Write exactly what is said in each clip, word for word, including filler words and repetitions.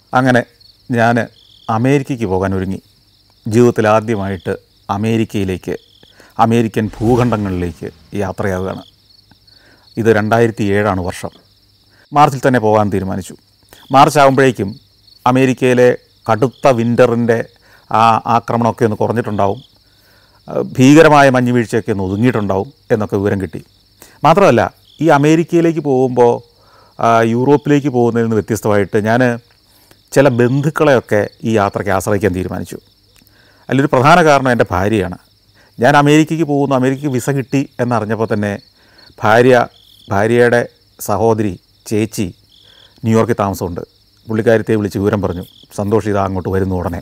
അങ്ങനെ ഞാൻ അമേരിക്കയ്ക്ക് പോകാൻ ഒരുങ്ങി. ജീവിതത്തിൽ ആദ്യമായിട്ട് അമേരിക്കയിലേക്ക്, അമേരിക്കൻ ഭൂഖണ്ഡങ്ങളിലേക്ക് യാത്രയാവുകയാണ്. ഇത് രണ്ടായിരത്തി ഏഴാണ് വർഷം. മാർച്ചിൽ തന്നെ പോകാൻ തീരുമാനിച്ചു. മാർച്ച് ആകുമ്പോഴേക്കും അമേരിക്കയിലെ കടുത്ത വിൻ്ററിൻ്റെ ആ ആക്രമണമൊക്കെ ഒന്ന് കുറഞ്ഞിട്ടുണ്ടാവും, ഭീകരമായ മഞ്ഞുവീഴ്ചയൊക്കെ ഒന്ന് ഒതുങ്ങിയിട്ടുണ്ടാവും എന്നൊക്കെ വിവരം കിട്ടി. മാത്രമല്ല, ഈ അമേരിക്കയിലേക്ക് പോകുമ്പോൾ യൂറോപ്പിലേക്ക് പോകുന്നതിൽ നിന്ന് വ്യത്യസ്തമായിട്ട് ഞാൻ ചില ബന്ധുക്കളെയൊക്കെ ഈ യാത്രയ്ക്ക് ആശ്രയിക്കാൻ തീരുമാനിച്ചു. അതിലൊരു പ്രധാന കാരണം എൻ്റെ ഭാര്യയാണ്. ഞാൻ അമേരിക്കയ്ക്ക് പോകുന്നു, അമേരിക്കയ്ക്ക് വിസ കിട്ടി എന്നറിഞ്ഞപ്പോൾ തന്നെ ഭാര്യ ഭാര്യയുടെ സഹോദരി ചേച്ചി ന്യൂയോർക്കിൽ താമസമുണ്ട്. പുള്ളിക്കാരത്തെ വിളിച്ച് വിവരം പറഞ്ഞു, സന്തോഷ് ഇതാ അങ്ങോട്ട് വരുന്നു ഉടനെ.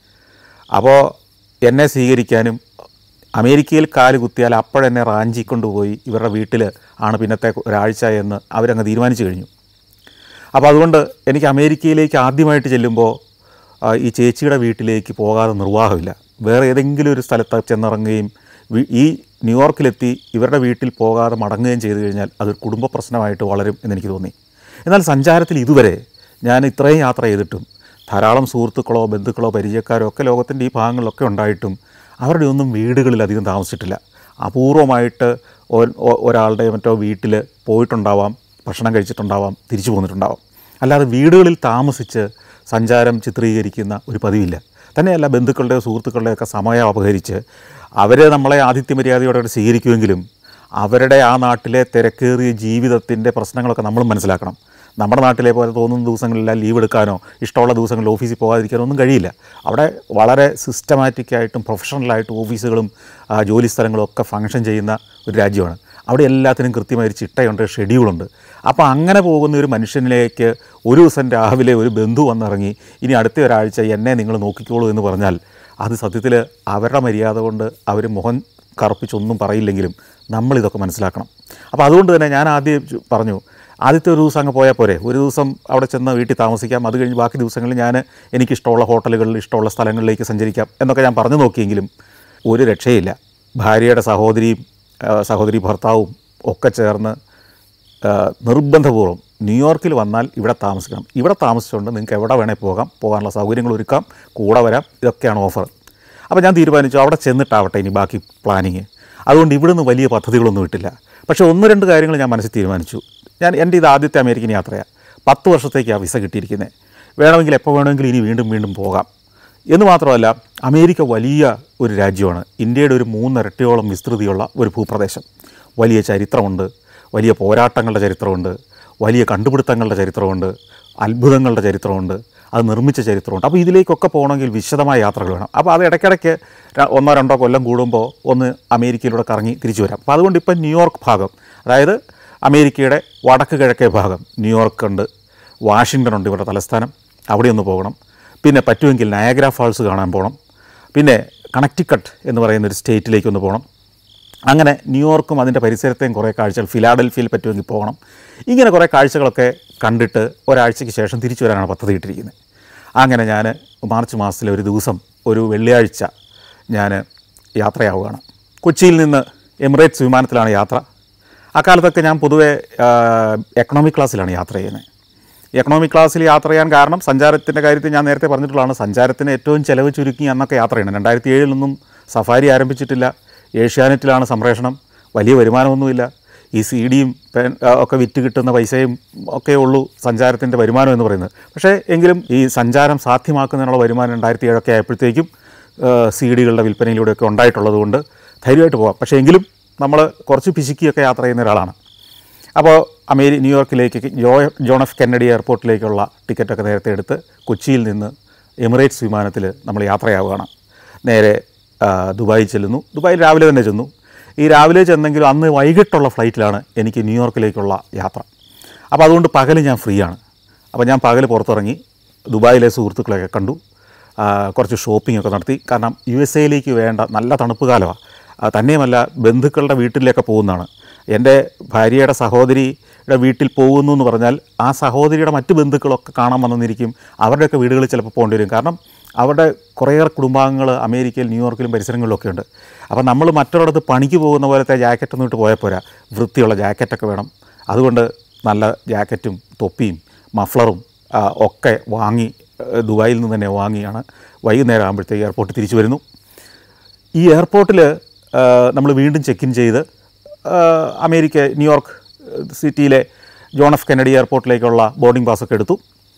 അപ്പോൾ എന്നെ സ്വീകരിക്കാനും അമേരിക്കയിൽ കാല് കുത്തിയാൽ അപ്പോഴെന്നെ റാഞ്ചി കൊണ്ടുപോയി ഇവരുടെ വീട്ടിൽ ആണ് പിന്നത്തെ ഒരാഴ്ച എന്ന് അവരങ്ങ് തീരുമാനിച്ചു കഴിഞ്ഞു. അപ്പോൾ അതുകൊണ്ട് എനിക്ക് അമേരിക്കയിലേക്ക് ആദ്യമായിട്ട് ചെല്ലുമ്പോൾ ഈ ചേച്ചിയുടെ വീട്ടിലേക്ക് പോകാതെ നിർവാഹമില്ല. വേറെ ഏതെങ്കിലും ഒരു സ്ഥലത്ത് ചെന്നിറങ്ങുകയും ഈ ന്യൂയോർക്കിലെത്തി ഇവരുടെ വീട്ടിൽ പോകാതെ മടങ്ങുകയും ചെയ്തു കഴിഞ്ഞാൽ അതൊരു കുടുംബ പ്രശ്നമായിട്ട് വളരും എന്നെനിക്ക് തോന്നി. എന്നാൽ സഞ്ചാരത്തിൽ ഇതുവരെ ഞാൻ ഇത്രയും യാത്ര ചെയ്തിട്ടും ധാരാളം സുഹൃത്തുക്കളോ ബന്ധുക്കളോ പരിചയക്കാരോ ഒക്കെ ലോകത്തിൻ്റെ ഈ ഭാഗങ്ങളിലൊക്കെ ഉണ്ടായിട്ടും അവരുടെ ഒന്നും വീടുകളിൽ അധികം താമസിച്ചിട്ടില്ല. അപൂർവമായിട്ട് ഒരാളുടെ മറ്റോ വീട്ടിൽ പോയിട്ടുണ്ടാവാം, ഭക്ഷണം കഴിച്ചിട്ടുണ്ടാവാം, തിരിച്ചു പോന്നിട്ടുണ്ടാവാം. അല്ലാതെ വീടുകളിൽ താമസിച്ച് സഞ്ചാരം ചിത്രീകരിക്കുന്ന ഒരു പതിവില്ല. തന്നെയല്ല, ബന്ധുക്കളുടെയോ സുഹൃത്തുക്കളുടെയൊക്കെ സമയം അപഹരിച്ച് അവർ നമ്മളെ ആതിഥ്യമര്യാദയോടെ സ്വീകരിക്കുമെങ്കിലും അവരുടെ ആ നാട്ടിലെ തിരക്കേറിയ ജീവിതത്തിൻ്റെ പ്രശ്നങ്ങളൊക്കെ നമ്മളും മനസ്സിലാക്കണം. നമ്മുടെ നാട്ടിലെ പോലെ തോന്നുന്ന ദിവസങ്ങളിലെല്ലാം ലീവ് എടുക്കാനോ ഇഷ്ടമുള്ള ദിവസങ്ങളിൽ ഓഫീസിൽ പോകാതിരിക്കാനോ ഒന്നും കഴിയില്ല. അവിടെ വളരെ സിസ്റ്റമാറ്റിക്കായിട്ടും പ്രൊഫഷണലായിട്ടും ഓഫീസുകളും ജോലി സ്ഥലങ്ങളും ഒക്കെ ഫങ്ഷൻ ചെയ്യുന്ന ഒരു രാജ്യമാണ്. അവിടെ എല്ലാത്തിനും കൃത്യമായൊരു ചിട്ടയുണ്ട്, ഷെഡ്യൂളുണ്ട്. അപ്പോൾ അങ്ങനെ പോകുന്ന ഒരു മനുഷ്യനിലേക്ക് ഒരു ദിവസം രാവിലെ ഒരു ബന്ധു വന്നിറങ്ങി ഇനി അടുത്ത ഒരാഴ്ച എന്നെ നിങ്ങൾ നോക്കിക്കോളൂ എന്ന് പറഞ്ഞാൽ അത് സത്യത്തിൽ അവരുടെ മര്യാദ കൊണ്ട് അവർ മുഖം കറുപ്പിച്ചൊന്നും പറയില്ലെങ്കിലും നമ്മളിതൊക്കെ മനസ്സിലാക്കണം. അപ്പോൾ അതുകൊണ്ട് തന്നെ ഞാൻ ആദ്യം പറഞ്ഞു, ആദ്യത്തെ ഒരു ദിവസം അങ്ങ് പോയാൽ പോരെ, ഒരു ദിവസം അവിടെ ചെന്ന് വീട്ടിൽ താമസിക്കാം, അത് കഴിഞ്ഞ് ബാക്കി ദിവസങ്ങളിൽ ഞാൻ എനിക്കിഷ്ടമുള്ള ഹോട്ടലുകളിൽ ഇഷ്ടമുള്ള സ്ഥലങ്ങളിലേക്ക് സഞ്ചരിക്കാം എന്നൊക്കെ ഞാൻ പറഞ്ഞു നോക്കിയെങ്കിലും ഒരു രക്ഷയില്ല. ഭാര്യയുടെ സഹോദരിയും സഹോദരി ഭർത്താവും ഒക്കെ ചേർന്ന് നിർബന്ധപൂർവ്വം ന്യൂയോർക്കിൽ വന്നാൽ ഇവിടെ താമസിക്കണം, ഇവിടെ താമസിച്ചുകൊണ്ട് നിങ്ങൾക്ക് എവിടെ വേണേൽ പോകാം, പോകാനുള്ള സൗകര്യങ്ങൾ ഒരുക്കാം, കൂടെ വരാം, ഇതൊക്കെയാണ് ഓഫർ. അപ്പോൾ ഞാൻ തീരുമാനിച്ചു അവിടെ ചെന്നിട്ടാവട്ടെ ഇനി ബാക്കി പ്ലാനിങ്. അതുകൊണ്ട് ഇവിടുന്ന് വലിയ പദ്ധതികളൊന്നും ഇട്ടില്ല. പക്ഷേ ഒന്ന് രണ്ട് കാര്യങ്ങൾ ഞാൻ മനസ്സിൽ തീരുമാനിച്ചു. ഞാൻ എൻ്റെ ഇത് ആദ്യത്തെ അമേരിക്കൻ യാത്രയാണ്. പത്ത് വർഷത്തേക്ക് ആ വിസ കിട്ടിയിരിക്കുന്നത്. വേണമെങ്കിൽ എപ്പോൾ വേണമെങ്കിലും ഇനി വീണ്ടും വീണ്ടും പോകാം എന്ന് മാത്രമല്ല, അമേരിക്ക വലിയ ഒരു രാജ്യമാണ്. ഇന്ത്യയുടെ ഒരു മൂന്നിരട്ടിയോളം വിസ്തൃതിയുള്ള ഒരു ഭൂപ്രദേശം. വലിയ ചരിത്രമുണ്ട്, വലിയ പോരാട്ടങ്ങളുടെ ചരിത്രമുണ്ട്, വലിയ കണ്ടുപിടുത്തങ്ങളുടെ ചരിത്രമുണ്ട്, അത്ഭുതങ്ങളുടെ ചരിത്രമുണ്ട്, അത് നിർമ്മിച്ച ചരിത്രമുണ്ട്. അപ്പോൾ ഇതിലേക്കൊക്കെ പോകണമെങ്കിൽ വിശദമായ യാത്രകൾ വേണം. അപ്പോൾ അത് ഇടയ്ക്കിടയ്ക്ക് ഒന്നോ രണ്ടോ കൊല്ലം കൂടുമ്പോൾ ഒന്ന് അമേരിക്കയിലൂടെ കറങ്ങി തിരിച്ചു വരാം. അപ്പോൾ അതുകൊണ്ട് ഇപ്പം ന്യൂയോർക്ക് ഭാഗം, അതായത് അമേരിക്കയുടെ വടക്ക് കിഴക്കേ ഭാഗം, ന്യൂയോർക്ക് ഉണ്ട്, വാഷിങ്ടൺ ഉണ്ട് ഇവരുടെ തലസ്ഥാനം, അവിടെ ഒന്ന് പോകണം. പിന്നെ പറ്റുമെങ്കിൽ നയാഗ്ര ഫാൾസ് കാണാൻ പോകണം. പിന്നെ കണക്റ്റിക്കട്ട് എന്ന് പറയുന്നൊരു സ്റ്റേറ്റിലേക്കൊന്ന് പോകണം. അങ്ങനെ ന്യൂയോർക്കും അതിൻ്റെ പരിസരത്തെയും കുറേ കാഴ്ചകൾ, ഫിലാഡൽഫിയയിൽ പറ്റുമെങ്കിൽ പോകണം. ഇങ്ങനെ കുറേ കാഴ്ചകളൊക്കെ കണ്ടിട്ട് ഒരാഴ്ചയ്ക്ക് ശേഷം തിരിച്ചു വരാനാണ് പദ്ധതി ഇട്ടിരിക്കുന്നത്. അങ്ങനെ ഞാൻ മാർച്ച് മാസത്തിലെ ഒരു ദിവസം, ഒരു വെള്ളിയാഴ്ച ഞാൻ യാത്രയാവുകയാണ്. കൊച്ചിയിൽ നിന്ന് എമിറേറ്റ്സ് വിമാനത്തിലാണ് യാത്ര. അക്കാലത്തൊക്കെ ഞാൻ പൊതുവേ എക്കണോമിക് ക്ലാസ്സിലാണ് യാത്ര ചെയ്യുന്നത്. എക്കണോമിക് ക്ലാസ്സിൽ യാത്ര ചെയ്യാൻ കാരണം സഞ്ചാരത്തിൻ്റെ കാര്യത്തിൽ ഞാൻ നേരത്തെ പറഞ്ഞിട്ടുള്ളതാണ്. സഞ്ചാരത്തിന് ഏറ്റവും ചിലവ് ചുരുക്കി അന്നൊക്കെ യാത്ര ചെയ്യണം. രണ്ടായിരത്തി ഏഴിലൊന്നും സഫാരി ആരംഭിച്ചിട്ടില്ല. ഏഷ്യാനെറ്റിലാണ് സംപ്രേഷണം. വലിയ വരുമാനമൊന്നുമില്ല. ഈ സി ഡിയും ഒക്കെ വിറ്റ് കിട്ടുന്ന പൈസയും ഒക്കെ ഉള്ളൂ സഞ്ചാരത്തിൻ്റെ വരുമാനം എന്ന് പറയുന്നത്. പക്ഷേ എങ്കിലും ഈ സഞ്ചാരം സാധ്യമാക്കുന്നതിനുള്ള വരുമാനം രണ്ടായിരത്തി ഏഴൊക്കെ ആയപ്പോഴത്തേക്കും സി ഡികളുടെ വിൽപ്പനയിലൂടെയൊക്കെ ഉണ്ടായിട്ടുള്ളത് കൊണ്ട് ധൈര്യമായിട്ട് പോകാം. പക്ഷേ എങ്കിലും നമ്മൾ കുറച്ച് പിശുക്കിയൊക്കെ യാത്ര ചെയ്യുന്ന ഒരാളാണ്. അപ്പോൾ അമേരി ന്യൂയോർക്കിലേക്ക് ജോ ജോൺ എഫ് കെന്നഡി എയർപോർട്ടിലേക്കുള്ള ടിക്കറ്റൊക്കെ നേരത്തെ എടുത്ത് കൊച്ചിയിൽ നിന്ന് എമിറേറ്റ്സ് വിമാനത്തിൽ നമ്മൾ യാത്രയാവുകയാണ്. നേരെ ദുബായിൽ ചെല്ലുന്നു. ദുബായിൽ രാവിലെ തന്നെ ചെന്നു. ഈ രാവിലെ ചെന്നെങ്കിലും അന്ന് വൈകിട്ടുള്ള ഫ്ലൈറ്റിലാണ് എനിക്ക് ന്യൂയോർക്കിലേക്കുള്ള യാത്ര. അപ്പോൾ അതുകൊണ്ട് പകൽ ഞാൻ ഫ്രീ ആണ്. അപ്പോൾ ഞാൻ പകൽ പുറത്തിറങ്ങി ദുബായിലെ സുഹൃത്തുക്കളെയൊക്കെ കണ്ടു, കുറച്ച് ഷോപ്പിംഗ് ഒക്കെ നടത്തി. കാരണം യു എസ് എയിലേക്ക് വേണ്ട നല്ല തണുപ്പ് കാലമാണ്. തന്നെയുമല്ല ബന്ധുക്കളുടെ വീട്ടിലേക്ക് പോകുന്നതാണ്. എൻ്റെ ഭാര്യയുടെ സഹോദരിയുടെ വീട്ടിൽ പോകുന്നു എന്ന് പറഞ്ഞാൽ ആ സഹോദരിയുടെ മറ്റ് ബന്ധുക്കളൊക്കെ കാണാൻ വന്നിരിക്കും. അവരുടെയൊക്കെ വീടുകളിൽ ചിലപ്പോൾ പോകേണ്ടി വരും. കാരണം അവരുടെ കുറേയേറെ കുടുംബാംഗങ്ങൾ അമേരിക്കയിൽ ന്യൂയോർക്കിലും പരിസരങ്ങളിലൊക്കെ ഉണ്ട്. അപ്പോൾ നമ്മൾ മറ്റൊരിടത്ത് പണിക്ക് പോകുന്ന പോലത്തെ ജാക്കറ്റൊന്നും ഇട്ട് പോയാൽ പോരാ, വൃത്തിയുള്ള ജാക്കറ്റൊക്കെ വേണം. അതുകൊണ്ട് നല്ല ജാക്കറ്റും തൊപ്പിയും മഫ്ലറും ഒക്കെ വാങ്ങി ദുബായിൽ നിന്ന് തന്നെ വാങ്ങിയാണ് വൈകുന്നേരം ആകുമ്പോഴത്തേക്ക് എയർപോർട്ടിൽ തിരിച്ചു വരുന്നു. ഈ എയർപോർട്ടിൽ നമ്മൾ വീണ്ടും ചെക്ക് ഇൻ ചെയ്ത് അമേരിക്ക ന്യൂയോർക്ക് സിറ്റിയിലെ ജോൺ എഫ് കെന്നഡി എയർപോർട്ടിലേക്കുള്ള ബോർഡിംഗ് പാസ്സൊക്കെ എടുത്തു.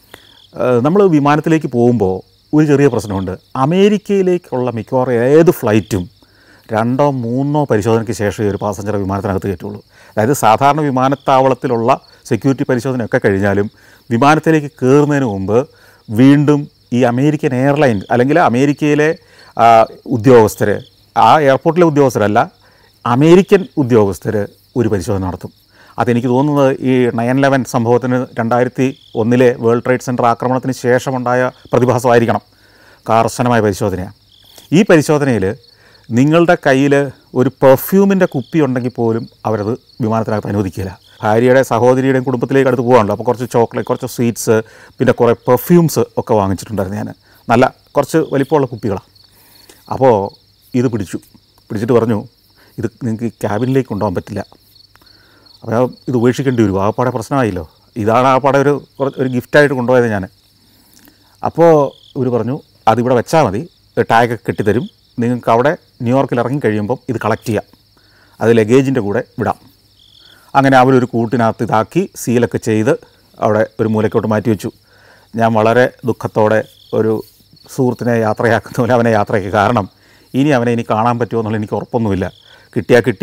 നമ്മൾ വിമാനത്തിലേക്ക് പോകുമ്പോൾ ഒരു ചെറിയ പ്രശ്നമുണ്ട്. അമേരിക്കയിലേക്കുള്ള മിക്കവാറും ഏത് ഫ്ലൈറ്റും രണ്ടോ മൂന്നോ പരിശോധനയ്ക്ക് ശേഷമേ ഒരു പാസഞ്ചറെ വിമാനത്തിനകത്ത് കയറ്റുള്ളൂ. അതായത് സാധാരണ വിമാനത്താവളത്തിലുള്ള സെക്യൂരിറ്റി പരിശോധനയൊക്കെ കഴിഞ്ഞാലും വിമാനത്തിലേക്ക് കയറുന്നതിന് മുമ്പ് വീണ്ടും ഈ അമേരിക്കൻ എയർലൈൻ അല്ലെങ്കിൽ അമേരിക്കയിലെ ഉദ്യോഗസ്ഥർ, ആ എയർപോർട്ടിലെ ഉദ്യോഗസ്ഥരല്ല, അമേരിക്കൻ ഉദ്യോഗസ്ഥർ ഒരു പരിശോധന നടത്തും. അതെനിക്ക് തോന്നുന്നത് ഈ നയൻ ലെവൻ സംഭവത്തിന് രണ്ടായിരത്തി ഒന്നിലെ വേൾഡ് ട്രേഡ് സെൻറ്റർ ആക്രമണത്തിന് ശേഷമുണ്ടായ പ്രതിഭാസമായിരിക്കണം. കർശനമായ പരിശോധനയാണ്. ഈ പരിശോധനയിൽ നിങ്ങളുടെ കയ്യിൽ ഒരു പെർഫ്യൂമിൻ്റെ കുപ്പി ഉണ്ടെങ്കിൽ പോലും അവരത് വിമാനത്തിനകത്ത് അനുവദിക്കില്ല. ഭാര്യയുടെ സഹോദരിയുടെയും കുടുംബത്തിലേക്ക് അടുത്ത് പോകാനുള്ളൂ. അപ്പോൾ കുറച്ച് ചോക്ലേറ്റ്, കുറച്ച് സ്വീറ്റ്സ്, പിന്നെ കുറേ പെർഫ്യൂംസ് ഒക്കെ വാങ്ങിച്ചിട്ടുണ്ടായിരുന്നു ഞാൻ. നല്ല കുറച്ച് വലിപ്പമുള്ള കുപ്പികളാണ്. അപ്പോൾ ഇത് പിടിച്ചു പിടിച്ചിട്ട് പറഞ്ഞു, ഇത് നിങ്ങൾക്ക് ക്യാബിനിലേക്ക് കൊണ്ടുപോകാൻ പറ്റില്ല. അപ്പോൾ ഇത് ഉപേക്ഷിക്കേണ്ടി വരും. ആപ്പാടെ പ്രശ്നമായില്ലോ. ഇതാണ് ആപ്പാടെ ഒരു ഒരു ഗിഫ്റ്റായിട്ട് കൊണ്ടുപോയത് ഞാൻ. അപ്പോൾ ഇവർ പറഞ്ഞു, അതിവിടെ വെച്ചാൽ മതി, ടാഗൊക്കെ കെട്ടിത്തരും, നിങ്ങൾക്ക് അവിടെ ന്യൂയോർക്കിൽ ഇറങ്ങി കഴിയുമ്പം ഇത് കളക്ട് ചെയ്യാം, അത് ലഗേജിൻ്റെ കൂടെ വിടാം. അങ്ങനെ അവരൊരു കൂട്ടിനകത്ത് ഇതാക്കി സീലൊക്കെ ചെയ്ത് അവിടെ ഒരു മൂലക്കോട്ട് മാറ്റി വെച്ചു. ഞാൻ വളരെ ദുഃഖത്തോടെ ഒരു സുഹൃത്തിനെ യാത്രയാക്കുന്ന പോലെ അവനെ യാത്രയ്ക്ക്, കാരണം ഇനി അവനെ ഇനി കാണാൻ പറ്റുമോ എന്നുള്ള എനിക്ക് ഉറപ്പൊന്നുമില്ല. കിട്ടിയാൽ കിട്ടി,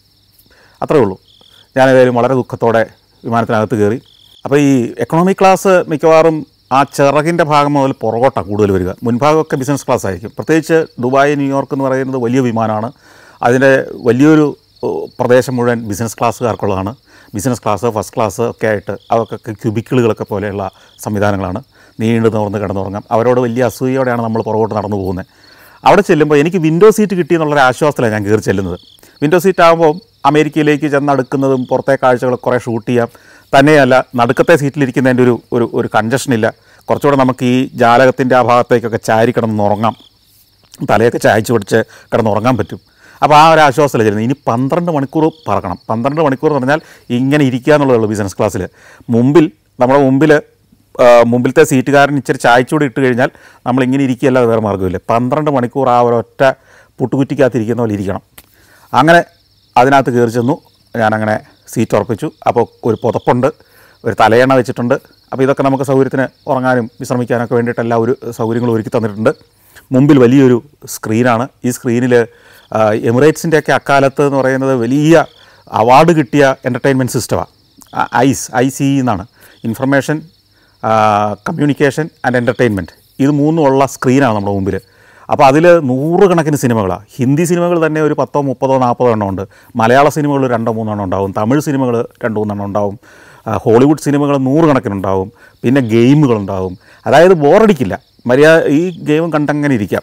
അത്രയേ ഉള്ളൂ. ഞാനേതായാലും വളരെ ദുഃഖത്തോടെ വിമാനത്തിനകത്ത് കയറി. അപ്പോൾ ഈ എക്കണോമി ക്ലാസ് മിക്കവാറും ആ ചിറകിൻ്റെ ഭാഗം മുതൽ പുറകോട്ടാണ് കൂടുതൽ വരിക. മുൻഭാഗമൊക്കെ ബിസിനസ് ക്ലാസ് ആയിരിക്കും. പ്രത്യേകിച്ച് ദുബായ്, ന്യൂയോർക്ക് എന്ന് പറയുന്നത് വലിയ വിമാനമാണ്. അതിൻ്റെ വലിയൊരു പ്രദേശം മുഴുവൻ ബിസിനസ് ക്ലാസ്സുകാർക്കുള്ളതാണ്. ബിസിനസ് ക്ലാസ്, ഫസ്റ്റ് ക്ലാസ് ഒക്കെ ആയിട്ട് അതൊക്കെ ക്യൂബിക്കിളുകളൊക്കെ പോലെയുള്ള സംവിധാനങ്ങളാണ്. നീണ്ടു നിവർന്ന് കിടന്നുറങ്ങാം. അവരോട് വലിയ അസൂയയോടെയാണ് നമ്മൾ പുറകോട്ട് നടന്നു പോകുന്നത്. അവിടെ ചെല്ലുമ്പോൾ എനിക്ക് വിൻഡോ സീറ്റ് കിട്ടിയെന്നുള്ളൊരു ആശ്വാസത്തിലാണ് ഞാൻ കയറി ചെല്ലുന്നത്. വിൻഡോ സീറ്റ് ആകുമ്പോൾ അമേരിക്കയിലേക്ക് ചെന്നടുക്കുന്നതും പുറത്തെ കാഴ്ചകൾ കുറേ ഷൂട്ട് ചെയ്യാം. തന്നെയല്ല, നടുക്കത്തെ സീറ്റിലിരിക്കുന്നതിൻ്റെ ഒരു ഒരു ഒരു കൺജഷനില്ല. കുറച്ചുകൂടെ നമുക്ക് ഈ ജാലകത്തിൻ്റെ ആ ഭാഗത്തേക്കൊക്കെ ചാരി കിടന്നുറങ്ങാം, തലയൊക്കെ ചായച്ച് പിടിച്ച് കിടന്നുറങ്ങാൻ പറ്റും. അപ്പോൾ ആ ഒരു ആശ്വാസമല്ല ചെല്ലുന്നത്. ഇനി പന്ത്രണ്ട് മണിക്കൂർ പറക്കണം. പന്ത്രണ്ട് മണിക്കൂർ എന്ന് പറഞ്ഞാൽ ഇങ്ങനെ ഇരിക്കുക എന്നുള്ളതുള്ളൂ ബിസിനസ് ക്ലാസ്സിൽ. മുമ്പിൽ നമ്മുടെ മുമ്പിൽ മുമ്പിലത്തെ സീറ്റുകാരൻ ഇച്ചിരി ചായച്ചൂടി ഇട്ട് കഴിഞ്ഞാൽ നമ്മളിങ്ങനെ ഇരിക്കുകയല്ലാതെ വേറെ മാർഗ്ഗമില്ല. പന്ത്രണ്ട് മണിക്കൂർ ആ ഒരൊറ്റ പുട്ടുകുറ്റിക്കകത്തിരിക്കുന്ന പോലെ ഇരിക്കണം. അങ്ങനെ അതിനകത്ത് കയറി ചെന്നു. ഞാനങ്ങനെ സീറ്റ് ഉറപ്പിച്ചു. അപ്പോൾ ഒരു പുതപ്പുണ്ട്, ഒരു തലയണ വെച്ചിട്ടുണ്ട്. അപ്പോൾ ഇതൊക്കെ നമുക്ക് സൗകര്യത്തിന് ഉറങ്ങാനും വിശ്രമിക്കാനൊക്കെ വേണ്ടിയിട്ടെല്ലാം ഒരു സൗകര്യങ്ങൾ ഒരുക്കി തന്നിട്ടുണ്ട്. മുമ്പിൽ വലിയൊരു സ്ക്രീനാണ്. ഈ സ്ക്രീനിൽ എമിറേറ്റ്സിൻ്റെയൊക്കെ അക്കാലത്ത് എന്ന് പറയുന്നത് വലിയ അവാർഡ് കിട്ടിയ എൻ്റർടൈൻമെൻറ്റ് സിസ്റ്റമാണ്. ഐസ് ഐ സി ഇ എന്നാണ്. ഇൻഫർമേഷൻ, കമ്മ്യൂണിക്കേഷൻ ആൻഡ് എൻ്റർടൈൻമെൻറ്റ്, ഇത് മൂന്നും ഉള്ള സ്ക്രീനാണ് നമ്മുടെ മുമ്പിൽ. അപ്പോൾ അതിൽ നൂറുകണക്കിന് സിനിമകളാണ്. ഹിന്ദി സിനിമകൾ തന്നെ ഒരു പത്തോ മുപ്പതോ നാൽപ്പതോ എണ്ണം ഉണ്ട്. മലയാള സിനിമകൾ രണ്ടോ മൂന്നെണ്ണം ഉണ്ടാവും. തമിഴ് സിനിമകൾ രണ്ടോ മൂന്നെണ്ണം ഉണ്ടാവും. ഹോളിവുഡ് സിനിമകൾ നൂറുകണക്കിനുണ്ടാവും. പിന്നെ ഗെയിമുകളുണ്ടാവും. അതായത് ബോറടിക്കില്ല. മര്യാദ ഈ ഗെയിം കണ്ടങ്ങനെ ഇരിക്കാം.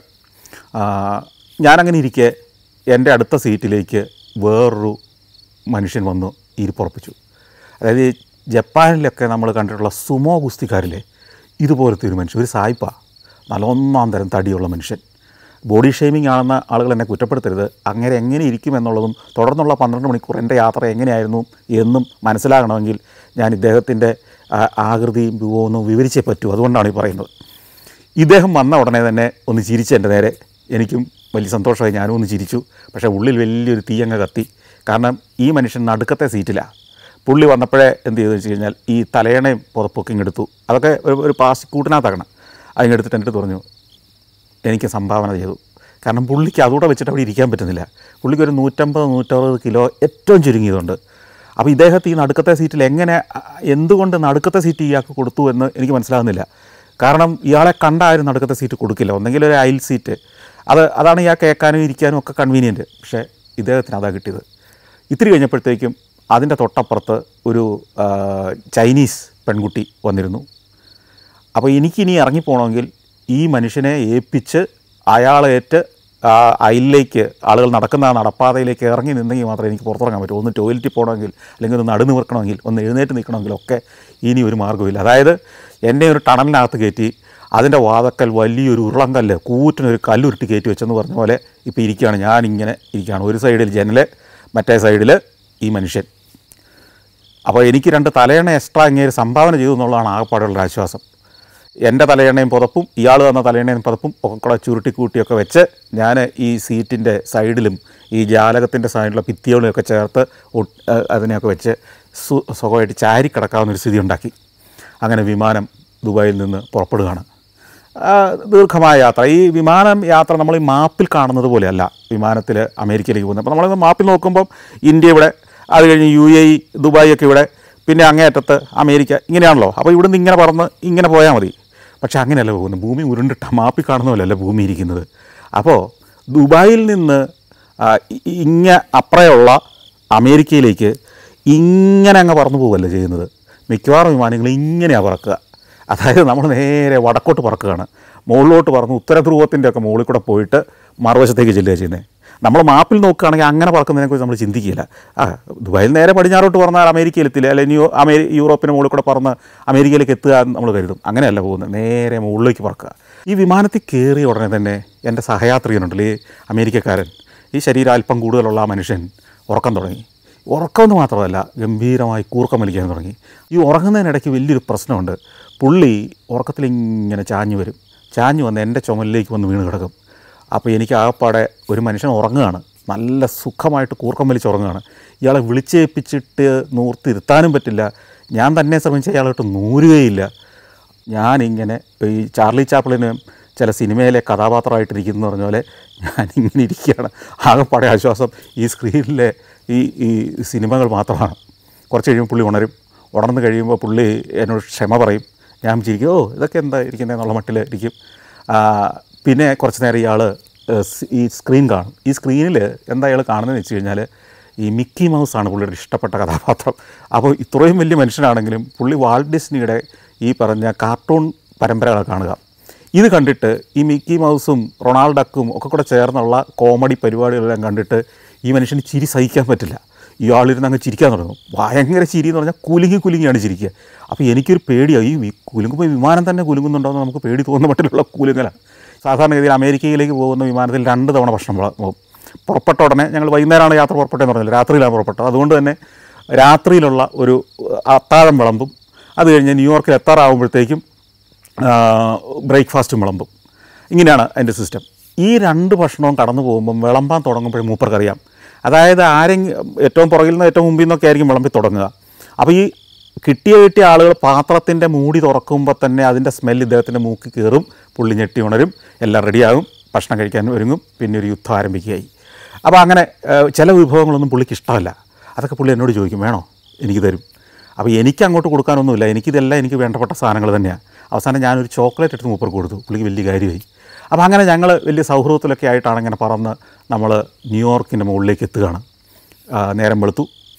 ഞാനങ്ങനെ ഇരിക്കെ എൻ്റെ അടുത്ത സീറ്റിലേക്ക് വേറൊരു മനുഷ്യൻ വന്നു ഇരിപ്പുറപ്പിച്ചു. അതായത് ജപ്പാനിലൊക്കെ നമ്മൾ കണ്ടിട്ടുള്ള സുമോ ഗുസ്തിക്കാരില്ലേ, ഇതുപോലത്തെ ഒരു മനുഷ്യൻ, ഒരു സായിപ്പ, നല്ല ഒന്നാം തരം തടിയുള്ള മനുഷ്യൻ. ബോഡി ഷെയ്മിങ് ആണെന്ന് ആളുകൾ എന്നെ കുറ്റപ്പെടുത്തരുത്. അങ്ങനെ എങ്ങനെ ഇരിക്കും എന്നുള്ളതും തുടർന്നുള്ള പന്ത്രണ്ട് മണിക്കൂർ എൻ്റെ യാത്ര എങ്ങനെയായിരുന്നു എന്നും മനസ്സിലാകണമെങ്കിൽ ഞാൻ ഇദ്ദേഹത്തിൻ്റെ ആകൃതിയും രൂപവും വിവരിച്ചേ പറ്റൂ. അതുകൊണ്ടാണ് ഈ പറയുന്നത്. ഇദ്ദേഹം വന്ന ഉടനെ തന്നെ ഒന്ന് ചിരിച്ച് എൻ്റെ നേരെ. എനിക്കും വലിയ സന്തോഷമായി, ഞാനും ഒന്ന് ചിരിച്ചു. പക്ഷേ ഉള്ളിൽ വലിയൊരു തീയങ്ങ കത്തി. കാരണം ഈ മനുഷ്യൻ നടുക്കത്തെ സീറ്റിലാണ്. പുള്ളി വന്നപ്പോഴേ എന്ത് ചെയ്തു വെച്ച് കഴിഞ്ഞാൽ ഈ തലയണയും പുതപ്പൊക്കെ ഇങ്ങെടുത്തു. അതൊക്കെ ഒരു ഒരു പ്ലാസ്റ്റിക് കൂട്ടിനകത്താക്കണം. അതിങ്ങെടുത്തിട്ട് എൻ്റെ അടുത്ത് പറഞ്ഞു, എനിക്ക് സംഭാവന ചെയ്തു. കാരണം പുള്ളിക്ക് അതുകൂടെ വെച്ചിട്ട് അവിടെ ഇരിക്കാൻ പറ്റുന്നില്ല. പുള്ളിക്ക് ഒരു നൂറ്റമ്പത് നൂറ്ററുപത് കിലോ ഏറ്റവും ചുരുങ്ങിയതുണ്ട്. അപ്പോൾ ഇദ്ദേഹത്തെ ഈ നടുക്കത്തെ സീറ്റിൽ എങ്ങനെ, എന്തുകൊണ്ട് നടുക്കത്തെ സീറ്റ് ഇയാൾക്ക് കൊടുത്തു എന്ന് എനിക്ക് മനസ്സിലാകുന്നില്ല. കാരണം ഇയാളെ കണ്ട ആരും നടുക്കത്തെ സീറ്റ് കൊടുക്കില്ല. ഒന്നെങ്കിൽ ഒരു അയൽ സീറ്റ്, അത് അതാണ് ഇയാൾ കേൾക്കാനും ഇരിക്കാനും ഒക്കെ കൺവീനിയൻറ്റ്. പക്ഷേ ഇദ്ദേഹത്തിന് അതാണ് കിട്ടിയത്. ഇത്തിരി കഴിഞ്ഞപ്പോഴത്തേക്കും അതിൻ്റെ തൊട്ടപ്പുറത്ത് ഒരു ചൈനീസ് പെൺകുട്ടി വന്നിരുന്നു. അപ്പോൾ എനിക്കിനി ഇറങ്ങിപ്പോണമെങ്കിൽ ഈ മനുഷ്യനെ ഏൽപ്പിച്ച് അയാളേറ്റ് ആ അയലിലേക്ക്, ആളുകൾ നടക്കുന്ന ആ നടപ്പാതയിലേക്ക് ഇറങ്ങി നിന്നെങ്കിൽ മാത്രമേ എനിക്ക് പുറത്തിറങ്ങാൻ പറ്റൂ. ഒന്ന് ടോയ്ലറ്റിൽ പോകണമെങ്കിൽ, അല്ലെങ്കിൽ ഒന്ന് നടുന്ന് നിൽക്കണമെങ്കിൽ, ഒന്ന് എഴുന്നേറ്റ് നിൽക്കണമെങ്കിലൊക്കെ ഇനി ഒരു മാർഗ്ഗമില്ല. അതായത് എന്നെ ഒരു ടണലിനകത്ത് കയറ്റി അതിൻ്റെ വാതക്കൽ വലിയൊരു ഉരുളങ്കല്ല്, കൂറ്റിനൊരു കല്ലുരുട്ടി കയറ്റി വെച്ചെന്ന് പറഞ്ഞ പോലെ ഇപ്പോൾ ഇരിക്കുകയാണ്. ഞാനിങ്ങനെ ഇരിക്കുകയാണ്. ഒരു സൈഡിൽ ജനൽ, മറ്റേ സൈഡിൽ ഈ മനുഷ്യൻ. അപ്പോൾ എനിക്ക് രണ്ട് തലയണ എക്സ്ട്രാ ഇങ്ങനെ സംഭാവന ചെയ്തു എന്നുള്ളതാണ് ആകെപ്പാടുള്ളൊരു ആശ്വാസം. എൻ്റെ തലയെണ്ണയും പുതപ്പും ഇയാൾ തന്ന തലയെണ്ണയും പുതപ്പും ഒക്കെ കൂടെ ചുരുട്ടിക്കൂട്ടിയൊക്കെ വെച്ച് ഞാൻ ഈ സീറ്റിൻ്റെ സൈഡിലും ഈ ജാലകത്തിൻ്റെ സൈഡിലുള്ള ഭിത്തിയോളൊക്കെ ചേർത്ത് അതിനെയൊക്കെ വെച്ച് സു സുഖമായിട്ട് ചാരി കിടക്കാവുന്നൊരു സ്ഥിതി ഉണ്ടാക്കി. അങ്ങനെ വിമാനം ദുബായിൽ നിന്ന് പുറപ്പെടുകയാണ്. ദീർഘമായ യാത്ര. ഈ വിമാനം യാത്ര നമ്മൾ ഈ മാപ്പിൽ കാണുന്നത് പോലെയല്ല വിമാനത്തിൽ അമേരിക്കയിലേക്ക് പോകുന്നത്. അപ്പോൾ നമ്മൾ മാപ്പിൽ നോക്കുമ്പം ഇന്ത്യ ഇവിടെ, അത് കഴിഞ്ഞ് യു എ ഇ, ദുബായ് ഒക്കെ ഇവിടെ, പിന്നെ അങ്ങേയറ്റത്ത് അമേരിക്ക, ഇങ്ങനെയാണല്ലോ. അപ്പോൾ ഇവിടുന്ന് ഇങ്ങനെ പറന്ന് ഇങ്ങനെ പോയാൽ മതി. പക്ഷേ അങ്ങനെയല്ല പോകുന്നത്. ഭൂമി ഉരുണ്ടിട്ട മാപ്പിൽ കാണുന്ന പോലെയല്ല ഭൂമി ഇരിക്കുന്നത്. അപ്പോൾ ദുബായിൽ നിന്ന് ഇങ്ങ അപ്പുറയുള്ള അമേരിക്കയിലേക്ക് ഇങ്ങനെ അങ്ങ് പറന്നു പോവുകയല്ല ചെയ്യുന്നത്. മിക്കവാറും വിമാനങ്ങൾ ഇങ്ങനെയാണ് പറക്കുക. അതായത് നമ്മൾ നേരെ വടക്കോട്ട് പറക്കുകയാണ്. മുകളിലോട്ട് പറന്ന് ഉത്തര ധ്രുവത്തിൻ്റെ ഒക്കെ മുകളിൽ കൂടെ പോയിട്ട് മറുവശത്തേക്ക് ചെല്ലുക ചെയ്യുന്നത്. നമ്മൾ മാപ്പിൽ നോക്കുകയാണെങ്കിൽ അങ്ങനെ പറക്കുന്നതിനെക്കുറിച്ച് നമ്മൾ ചിന്തിക്കില്ല. ആ ദുബായിൽ നേരെ പടിഞ്ഞാറോട്ട് പറഞ്ഞാൽ അമേരിക്കയിലെത്തില്ല, അല്ലെങ്കിൽ ന്യൂ അമേ യൂറോപ്പിന് മുകളിൽ കൂടെ പറന്ന് അമേരിക്കയിലേക്ക് എത്തുക എന്ന് നമ്മൾ കരുതും. അങ്ങനെയല്ല പോകുന്നത്, നേരെ മുകളിലേക്ക് പറക്കുക. ഈ വിമാനത്തിൽ കയറിയ ഉടനെ തന്നെ എൻ്റെ സഹയാത്രികനുണ്ടല്ലോ, ഈ അമേരിക്കക്കാരൻ, ഈ ശരീരം അല്പം കൂടുതലുള്ള ആ മനുഷ്യൻ ഉറക്കം തുടങ്ങി. ഉറക്കമെന്ന് മാത്രമല്ല, ഗംഭീരമായി കൂർക്കം വലിക്കാൻ തുടങ്ങി. ഈ ഉറങ്ങുന്നതിനിടയ്ക്ക് വലിയൊരു പ്രശ്നമുണ്ട്. പുള്ളി ഉറക്കത്തിലിങ്ങനെ ചാഞ്ഞു വരും. ചാഞ്ഞു വന്ന് എൻ്റെ ചുമലിലേക്ക് വന്ന് വീണ് കിടക്കും. അപ്പോൾ എനിക്ക് ആകപ്പാടെ ഒരു മനുഷ്യൻ ഉറങ്ങുകയാണ്, നല്ല സുഖമായിട്ട് കൂർക്കം വലിച്ച് ഉറങ്ങുകയാണ്. ഇയാളെ വിളിച്ചേൽപ്പിച്ചിട്ട് നൂർത്തിരുത്താനും പറ്റില്ല. ഞാൻ തന്നെ ശ്രമിച്ച ഇയാളോട്ട് നൂരുകയില്ല. ഞാനിങ്ങനെ ഈ ചാർലി ചാപ്ലിന് ചില സിനിമയിലെ കഥാപാത്രമായിട്ടിരിക്കുന്നു പറഞ്ഞ പോലെ ഞാനിങ്ങനെ ഇരിക്കുകയാണ്. ആകപ്പാടെ ആശ്വാസം ഈ സ്ക്രീനിലെ ഈ ഈ സിനിമകൾ മാത്രമാണ്. കുറച്ച് കഴിയുമ്പോൾ പുള്ളി ഉണരും. ഉണർന്ന് കഴിയുമ്പോൾ പുള്ളി എന്നോട് ക്ഷമ പറയും. ഞാൻ ചിരിക്കും, ഓ ഇതൊക്കെ എന്താ ഇരിക്കുന്നതെന്നുള്ള മട്ടിൽ ഇരിക്കും. പിന്നെ കുറച്ച് നേരം ഇയാൾ ഈ സ്ക്രീൻ കാണും. ഈ സ്ക്രീനിൽ എന്താ ഇയാൾ കാണുന്നതെന്ന് വെച്ച് കഴിഞ്ഞാൽ ഈ മിക്കി മൗസാണ് പുള്ളിയുടെ ഇഷ്ടപ്പെട്ട കഥാപാത്രം. അപ്പോൾ ഇത്രയും വലിയ മനുഷ്യനാണെങ്കിലും പുള്ളി വാൾട്ട് ഡിസ്നിയുടെ ഈ പറഞ്ഞ കാർട്ടൂൺ പരമ്പരകൾ കാണുക. ഇത് കണ്ടിട്ട് ഈ മിക്കി മൗസും റൊണാൾഡ് ഡക്കും ഒക്കെ കൂടെ ചേർന്നുള്ള കോമഡി പരിപാടികളെല്ലാം കണ്ടിട്ട് ഈ മനുഷ്യന് ചിരി സഹിക്കാൻ പറ്റില്ല. ഇയാളിരുന്ന് അങ്ങ് ചിരിക്കാൻ തുടങ്ങും. ഭയങ്കര ചിരി എന്ന് പറഞ്ഞാൽ കുലുങ്ങി കുലുങ്ങിയാണ് ചിരിക്കുക. അപ്പോൾ എനിക്കൊരു പേടിയായി. ഈ കുലുങ്ങുമ്പോൾ വിമാനം തന്നെ കുലുങ്ങുന്നുണ്ടോ എന്ന് നമുക്ക് പേടി തോന്നുന്ന മട്ടിലുള്ള കുലുങ്ങലാണ്. സാധാരണഗതിയിൽ അമേരിക്കയിലേക്ക് പോകുന്ന വിമാനത്തിൽ രണ്ട് തവണ ഭക്ഷണം പോകും. പുറപ്പെട്ട ഉടനെ, ഞങ്ങൾ വൈകുന്നേരമാണ് യാത്ര പുറപ്പെട്ടതെന്ന് പറഞ്ഞില്ല, രാത്രിയിലാണ് പുറപ്പെട്ടത്. അതുകൊണ്ട് തന്നെ രാത്രിയിലുള്ള ഒരു അത്താഴം വിളമ്പും. അത് കഴിഞ്ഞ് ന്യൂയോർക്കിൽ എത്താറാകുമ്പോഴത്തേക്കും ബ്രേക്ക്ഫാസ്റ്റും വിളമ്പും. ഇങ്ങനെയാണ് അതിൻ്റെ സിസ്റ്റം. ഈ രണ്ട് ഭക്ഷണവും കടന്നു പോകുമ്പം വിളമ്പാൻ തുടങ്ങുമ്പോഴും മൂപ്പർക്കറിയാം. അതായത് ആരെങ്കിലും ഏറ്റവും പുറകിൽ നിന്ന് ഏറ്റവും മുമ്പിൽ നിന്നൊക്കെ ആയിരിക്കും വിളമ്പി തുടങ്ങുക. അപ്പോൾ ഈ കിട്ടിയ കിട്ടിയ ആളുകൾ പാത്രത്തിൻ്റെ മൂടി തുറക്കുമ്പോൾ തന്നെ അതിൻ്റെ സ്മെല്ല് ഇദ്ദേഹത്തിൻ്റെ മൂക്കിൽ കയറും. പുള്ളി ഞെട്ടി ഉണരും, എല്ലാം റെഡിയാകും, ഭക്ഷണം കഴിക്കാൻ ഒരുങ്ങും, പിന്നെ ഒരു യുദ്ധം ആരംഭിക്കുകയായി. അപ്പോൾ അങ്ങനെ ചില വിഭവങ്ങളൊന്നും പുള്ളിക്ക് ഇഷ്ടമല്ല. അതൊക്കെ പുള്ളി എന്നോട് ചോദിക്കും, വേണോ, എനിക്ക് തരും. അപ്പോൾ എനിക്ക് അങ്ങോട്ട് കൊടുക്കാനൊന്നുമില്ല, എനിക്കിതെല്ലാം എനിക്ക് വേണ്ടപ്പെട്ട സാധനങ്ങൾ തന്നെയാണ്. അവസാനം ഞാനൊരു ചോക്ലേറ്റ് എടുത്ത് മൂപ്പർക്ക് കൊടുത്തു. പുള്ളിക്ക് വലിയ കാര്യമായി. അപ്പോൾ അങ്ങനെ ഞങ്ങൾ വലിയ സൗഹൃദത്തിലൊക്കെ ആയിട്ടാണ് ഇങ്ങനെ പറന്ന് നമ്മൾ ന്യൂയോർക്കിൻ്റെ മുകളിലേക്ക് എത്തുകയാണ്. നേരം വെളുത്തു,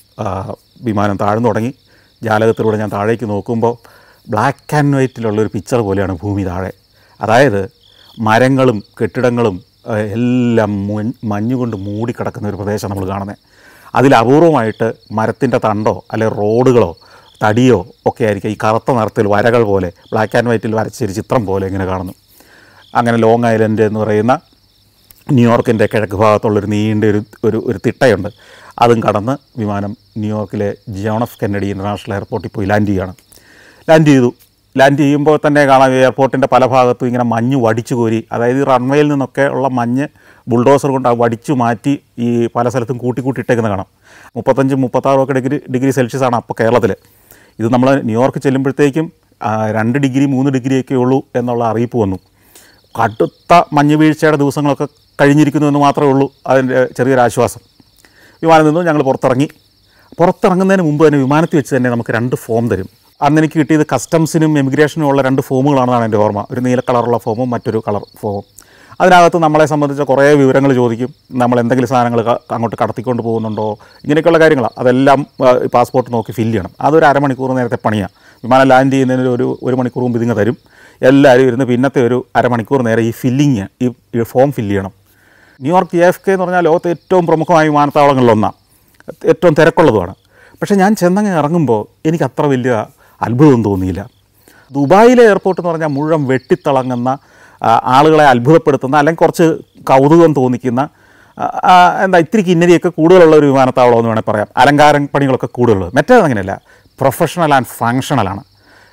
വിമാനം താഴ്ന്നു തുടങ്ങി. ജാലകത്തിലൂടെ ഞാൻ താഴേക്ക് നോക്കുമ്പോൾ ബ്ലാക്ക് ആൻഡ് വൈറ്റിലുള്ളൊരു പിക്ചർ പോലെയാണ് ഭൂമി താഴെ. അതായത് മരങ്ങളും കെട്ടിടങ്ങളും എല്ലാം മഞ്ഞുകൊണ്ട് മൂടിക്കിടക്കുന്ന ഒരു പ്രദേശം നമ്മൾ കാണുന്നത്. അതിൽ അപൂർവമായിട്ട് മരത്തിൻ്റെ തണ്ടോ അല്ലെങ്കിൽ റോഡുകളോ തടിയോ ഒക്കെ ആയിരിക്കും ഈ കറുത്ത നിറത്തിൽ വരകൾ പോലെ ബ്ലാക്ക് ആൻഡ് വൈറ്റിൽ വരച്ചൊരു ചിത്രം പോലെ ഇങ്ങനെ കാണുന്നു. അങ്ങനെ ലോങ് ഐലൻഡ് എന്ന് പറയുന്ന ന്യൂയോർക്കിൻ്റെ കിഴക്ക് ഭാഗത്തുള്ളൊരു നീണ്ട ഒരു ഒരു ഒരു തിട്ടയുണ്ട്. അതും കടന്ന് വിമാനം ന്യൂയോർക്കിലെ ജോൺ എഫ് കെന്നഡി ഇൻ്റർനാഷണൽ എയർപോർട്ടിൽ പോയി ലാൻഡ് ചെയ്യുകയാണ്. ലാൻഡ് ചെയ്തു. ലാൻഡ് ചെയ്യുമ്പോൾ തന്നെ കാണാം എയർപോർട്ടിൻ്റെ പല ഭാഗത്തും ഇങ്ങനെ മഞ്ഞ് വടിച്ചു കോരി, അതായത് റൺവേയിൽ നിന്നൊക്കെ ഉള്ള മഞ്ഞ് ബുൾഡോസർ കൊണ്ട് വടിച്ചു മാറ്റി ഈ പല സ്ഥലത്തും കൂട്ടി കൂട്ടിയിട്ടേക്കുന്നത് കാണാം. മുപ്പത്തഞ്ചും മുപ്പത്താറും ഒക്കെ ഡിഗ്രി ഡിഗ്രി സെൽഷ്യസ് ആണ് അപ്പോൾ കേരളത്തിൽ. ഇത് നമ്മൾ ന്യൂയോർക്ക് ചെല്ലുമ്പോഴത്തേക്കും രണ്ട് ഡിഗ്രി മൂന്ന് ഡിഗ്രിയൊക്കെ ഉള്ളൂ എന്നുള്ള അറിയിപ്പ് വന്നു. കടുത്ത മഞ്ഞ് വീഴ്ചയുടെ ദിവസങ്ങളൊക്കെ കഴിഞ്ഞിരിക്കുന്നു എന്ന് മാത്രമേ ഉള്ളൂ അതിൻ്റെ ചെറിയൊരാശ്വാസം. വിമാനം നിന്നു, ഞങ്ങൾ പുറത്തിറങ്ങി. പുറത്തിറങ്ങുന്നതിന് മുമ്പ് തന്നെ വിമാനത്തിൽ വെച്ച് തന്നെ നമുക്ക് രണ്ട് ഫോം തരും. അന്ന് എനിക്ക് കിട്ടിയത് കസ്റ്റംസിനും എമിഗ്രേഷനും ഉള്ള രണ്ട് ഫോമുകളാണെന്നാണ് എൻ്റെ ഓർമ്മ. ഒരു നീല കളറുള്ള ഫോമും മറ്റൊരു കളർ ഫോമും. അതിനകത്ത് നമ്മളെ സംബന്ധിച്ച കുറേ വിവരങ്ങൾ ചോദിക്കും. നമ്മൾ എന്തെങ്കിലും സാധനങ്ങൾ അങ്ങോട്ട് കടത്തിക്കൊണ്ട് പോകുന്നുണ്ടോ, ഇങ്ങനെയൊക്കെയുള്ള കാര്യങ്ങളാണ്. അതെല്ലാം പാസ്പോർട്ട് നോക്കി ഫില്ല് ചെയ്യണം. അതൊരു അരമണിക്കൂർ നേരത്തെ പണിയാണ്. വിമാനം ലാൻഡ് ചെയ്യുന്നതിന് ഒരു ഒരു മണിക്കൂർ മുമ്പ് ഇതിങ്ങ് തരും. എല്ലാവരും ഇരുന്ന് പിന്നത്തെ ഒരു അരമണിക്കൂർ നേരെ ഈ ഫില്ലിങ് ഈ ഫോം ഫില്ല് ചെയ്യണം. ന്യൂയോർക്ക് ജെ എഫ് കെ എന്ന് പറഞ്ഞാൽ ലോകത്തെ ഏറ്റവും പ്രമുഖമായ വിമാനത്താവളങ്ങളിലൊന്നാണ്, ഏറ്റവും തിരക്കുള്ളതുമാണ്. പക്ഷേ ഞാൻ ചെന്നങ്ങ് ഇറങ്ങുമ്പോൾ എനിക്ക് അത്ര വലിയ അത്ഭുതം തോന്നിയില്ല. ദുബായിലെ എയർപോർട്ട് എന്ന് പറഞ്ഞാൽ മുഴുവൻ വെട്ടിത്തിളങ്ങുന്ന, ആളുകളെ അത്ഭുതപ്പെടുത്തുന്ന, അല്ലെങ്കിൽ കുറച്ച് കൗതുകം തോന്നിക്കുന്ന, എന്താ ഇത്തിരി കിന്നരിയൊക്കെ കൂടുതലുള്ള ഒരു വിമാനത്താവളം എന്ന് വേണമെങ്കിൽ പറയാം. അലങ്കാര പണികളൊക്കെ കൂടുതലുള്ളത്. മറ്റേത് അങ്ങനെയല്ല, പ്രൊഫഷണൽ ആൻഡ് ഫങ്ഷണലാണ്.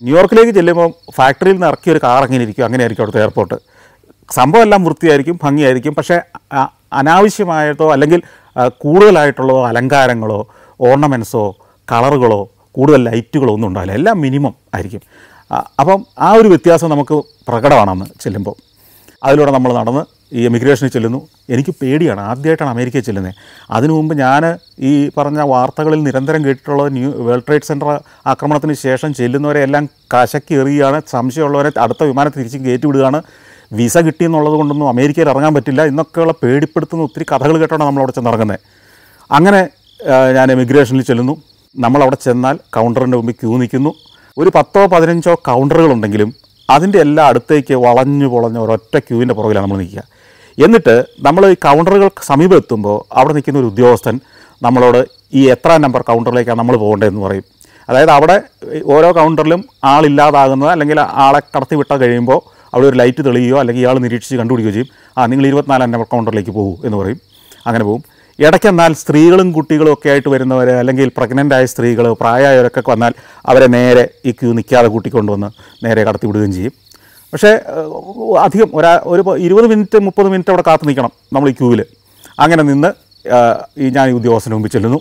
ന്യൂയോർക്കിലേക്ക് ചെല്ലുമ്പോൾ ഫാക്ടറിയിൽ നിന്ന് ഇറക്കിയ ഒരു കാർ എങ്ങനെ ഇരിക്കും, അങ്ങനെയായിരിക്കും അവിടുത്തെ എയർപോർട്ട്. സംഭവം എല്ലാം വൃത്തിയായിരിക്കും, ഭംഗിയായിരിക്കും. പക്ഷേ അനാവശ്യമായതോ അല്ലെങ്കിൽ കൂടുതലായിട്ടുള്ളതോ അലങ്കാരങ്ങളോ ഓർണമെൻറ്റ്സോ കളറുകളോ കൂടുതൽ ലൈറ്റുകളോ ഒന്നും ഉണ്ടാവില്ല. എല്ലാം മിനിമം ആയിരിക്കും. അപ്പം ആ ഒരു വ്യത്യാസം നമുക്ക് പ്രകടമാണെന്ന് ചെല്ലുമ്പോൾ. അതിലൂടെ നമ്മൾ നടന്ന് ഈ എമിഗ്രേഷനിൽ ചെല്ലുന്നു. എനിക്ക് പേടിയാണ്, ആദ്യമായിട്ടാണ് അമേരിക്കയിൽ ചെല്ലുന്നത്. അതിനു മുമ്പ് ഞാൻ ഈ പറഞ്ഞ വാർത്തകളിൽ നിരന്തരം കേട്ടിട്ടുള്ളത് ന്യൂ വേൾഡ് ട്രേഡ് സെൻറ്റർ ആക്രമണത്തിന് ശേഷം ചെല്ലുന്നവരെ എല്ലാം കശക്കി എറിയുകയാണ്, സംശയമുള്ളവരെ അടുത്ത വിമാനത്തിൽ തിരിച്ച് കയറ്റി വിടുകയാണ്, വിസ കിട്ടിയെന്നുള്ളത് കൊണ്ടൊന്നും അമേരിക്കയിൽ ഇറങ്ങാൻ പറ്റില്ല എന്നൊക്കെയുള്ള പേടിപ്പെടുത്തുന്ന ഒത്തിരി കഥകൾ കേട്ടാണ് നമ്മളവിടെ ചെന്നിറങ്ങുന്നത്. അങ്ങനെ ഞാൻ എമിഗ്രേഷനിൽ ചെല്ലുന്നു. നമ്മളവിടെ ചെന്നാൽ കൗണ്ടറിൻ്റെ മുമ്പിൽ ക്യൂ നിൽക്കുന്നു. ഒരു പത്തോ പതിനഞ്ചോ കൗണ്ടറുകളുണ്ടെങ്കിലും അതിൻ്റെ എല്ലാം അടുത്തേക്ക് വളഞ്ഞു പൊളഞ്ഞ ഒരൊറ്റ ക്യൂവിൻ്റെ പുറകിലാണ് നമ്മൾ നിൽക്കുക. എന്നിട്ട് നമ്മൾ ഈ കൗണ്ടറുകൾക്ക് സമീപം എത്തുമ്പോൾ അവിടെ നിൽക്കുന്ന ഒരു ഉദ്യോഗസ്ഥൻ നമ്മളോട് ഈ എത്ര നമ്പർ കൗണ്ടറിലേക്കാണ് നമ്മൾ പോകേണ്ടതെന്ന് പറയും. അതായത് അവിടെ ഓരോ കൗണ്ടറിലും ആളില്ലാതാകുന്നത് അല്ലെങ്കിൽ ആളെ കടത്തി വിട്ടാൽ കഴിയുമ്പോൾ അവിടെ ഒരു ലൈറ്റ് തെളിയുകയോ അല്ലെങ്കിൽ ഇയാൾ നിരീക്ഷിച്ച് കണ്ടുപിടിക്കുകയോ ചെയ്യും. ആ നിങ്ങൾ ഇരുപത്തിനാലാം നമ്പർ കൗണ്ടറിലേക്ക് പോകൂ എന്ന് പറയും. അങ്ങനെ പോകും. ഇടയ്ക്കെന്നാൽ സ്ത്രീകളും കുട്ടികളും ഒക്കെ ആയിട്ട് വരുന്നവർ അല്ലെങ്കിൽ പ്രഗ്നൻ്റായ സ്ത്രീകൾ പ്രായമായവരൊക്കെ വന്നാൽ അവരെ നേരെ ഈ ക്യൂ നിൽക്കാതെ കൂട്ടിക്കൊണ്ടുവന്ന് നേരെ കടത്തി വിടുകയും ചെയ്യും. പക്ഷേ അധികം ഒരാ ഒരു ഇരുപത് മിനിറ്റ് മുപ്പത് മിനിറ്റ് അവിടെ കാത്തു നിൽക്കണം നമ്മൾ ഈ ക്യൂവിൽ. അങ്ങനെ നിന്ന് ഈ ഞാൻ ഈ ഉദ്യോഗസ്ഥന് മുമ്പിൽ ചെല്ലുന്നു.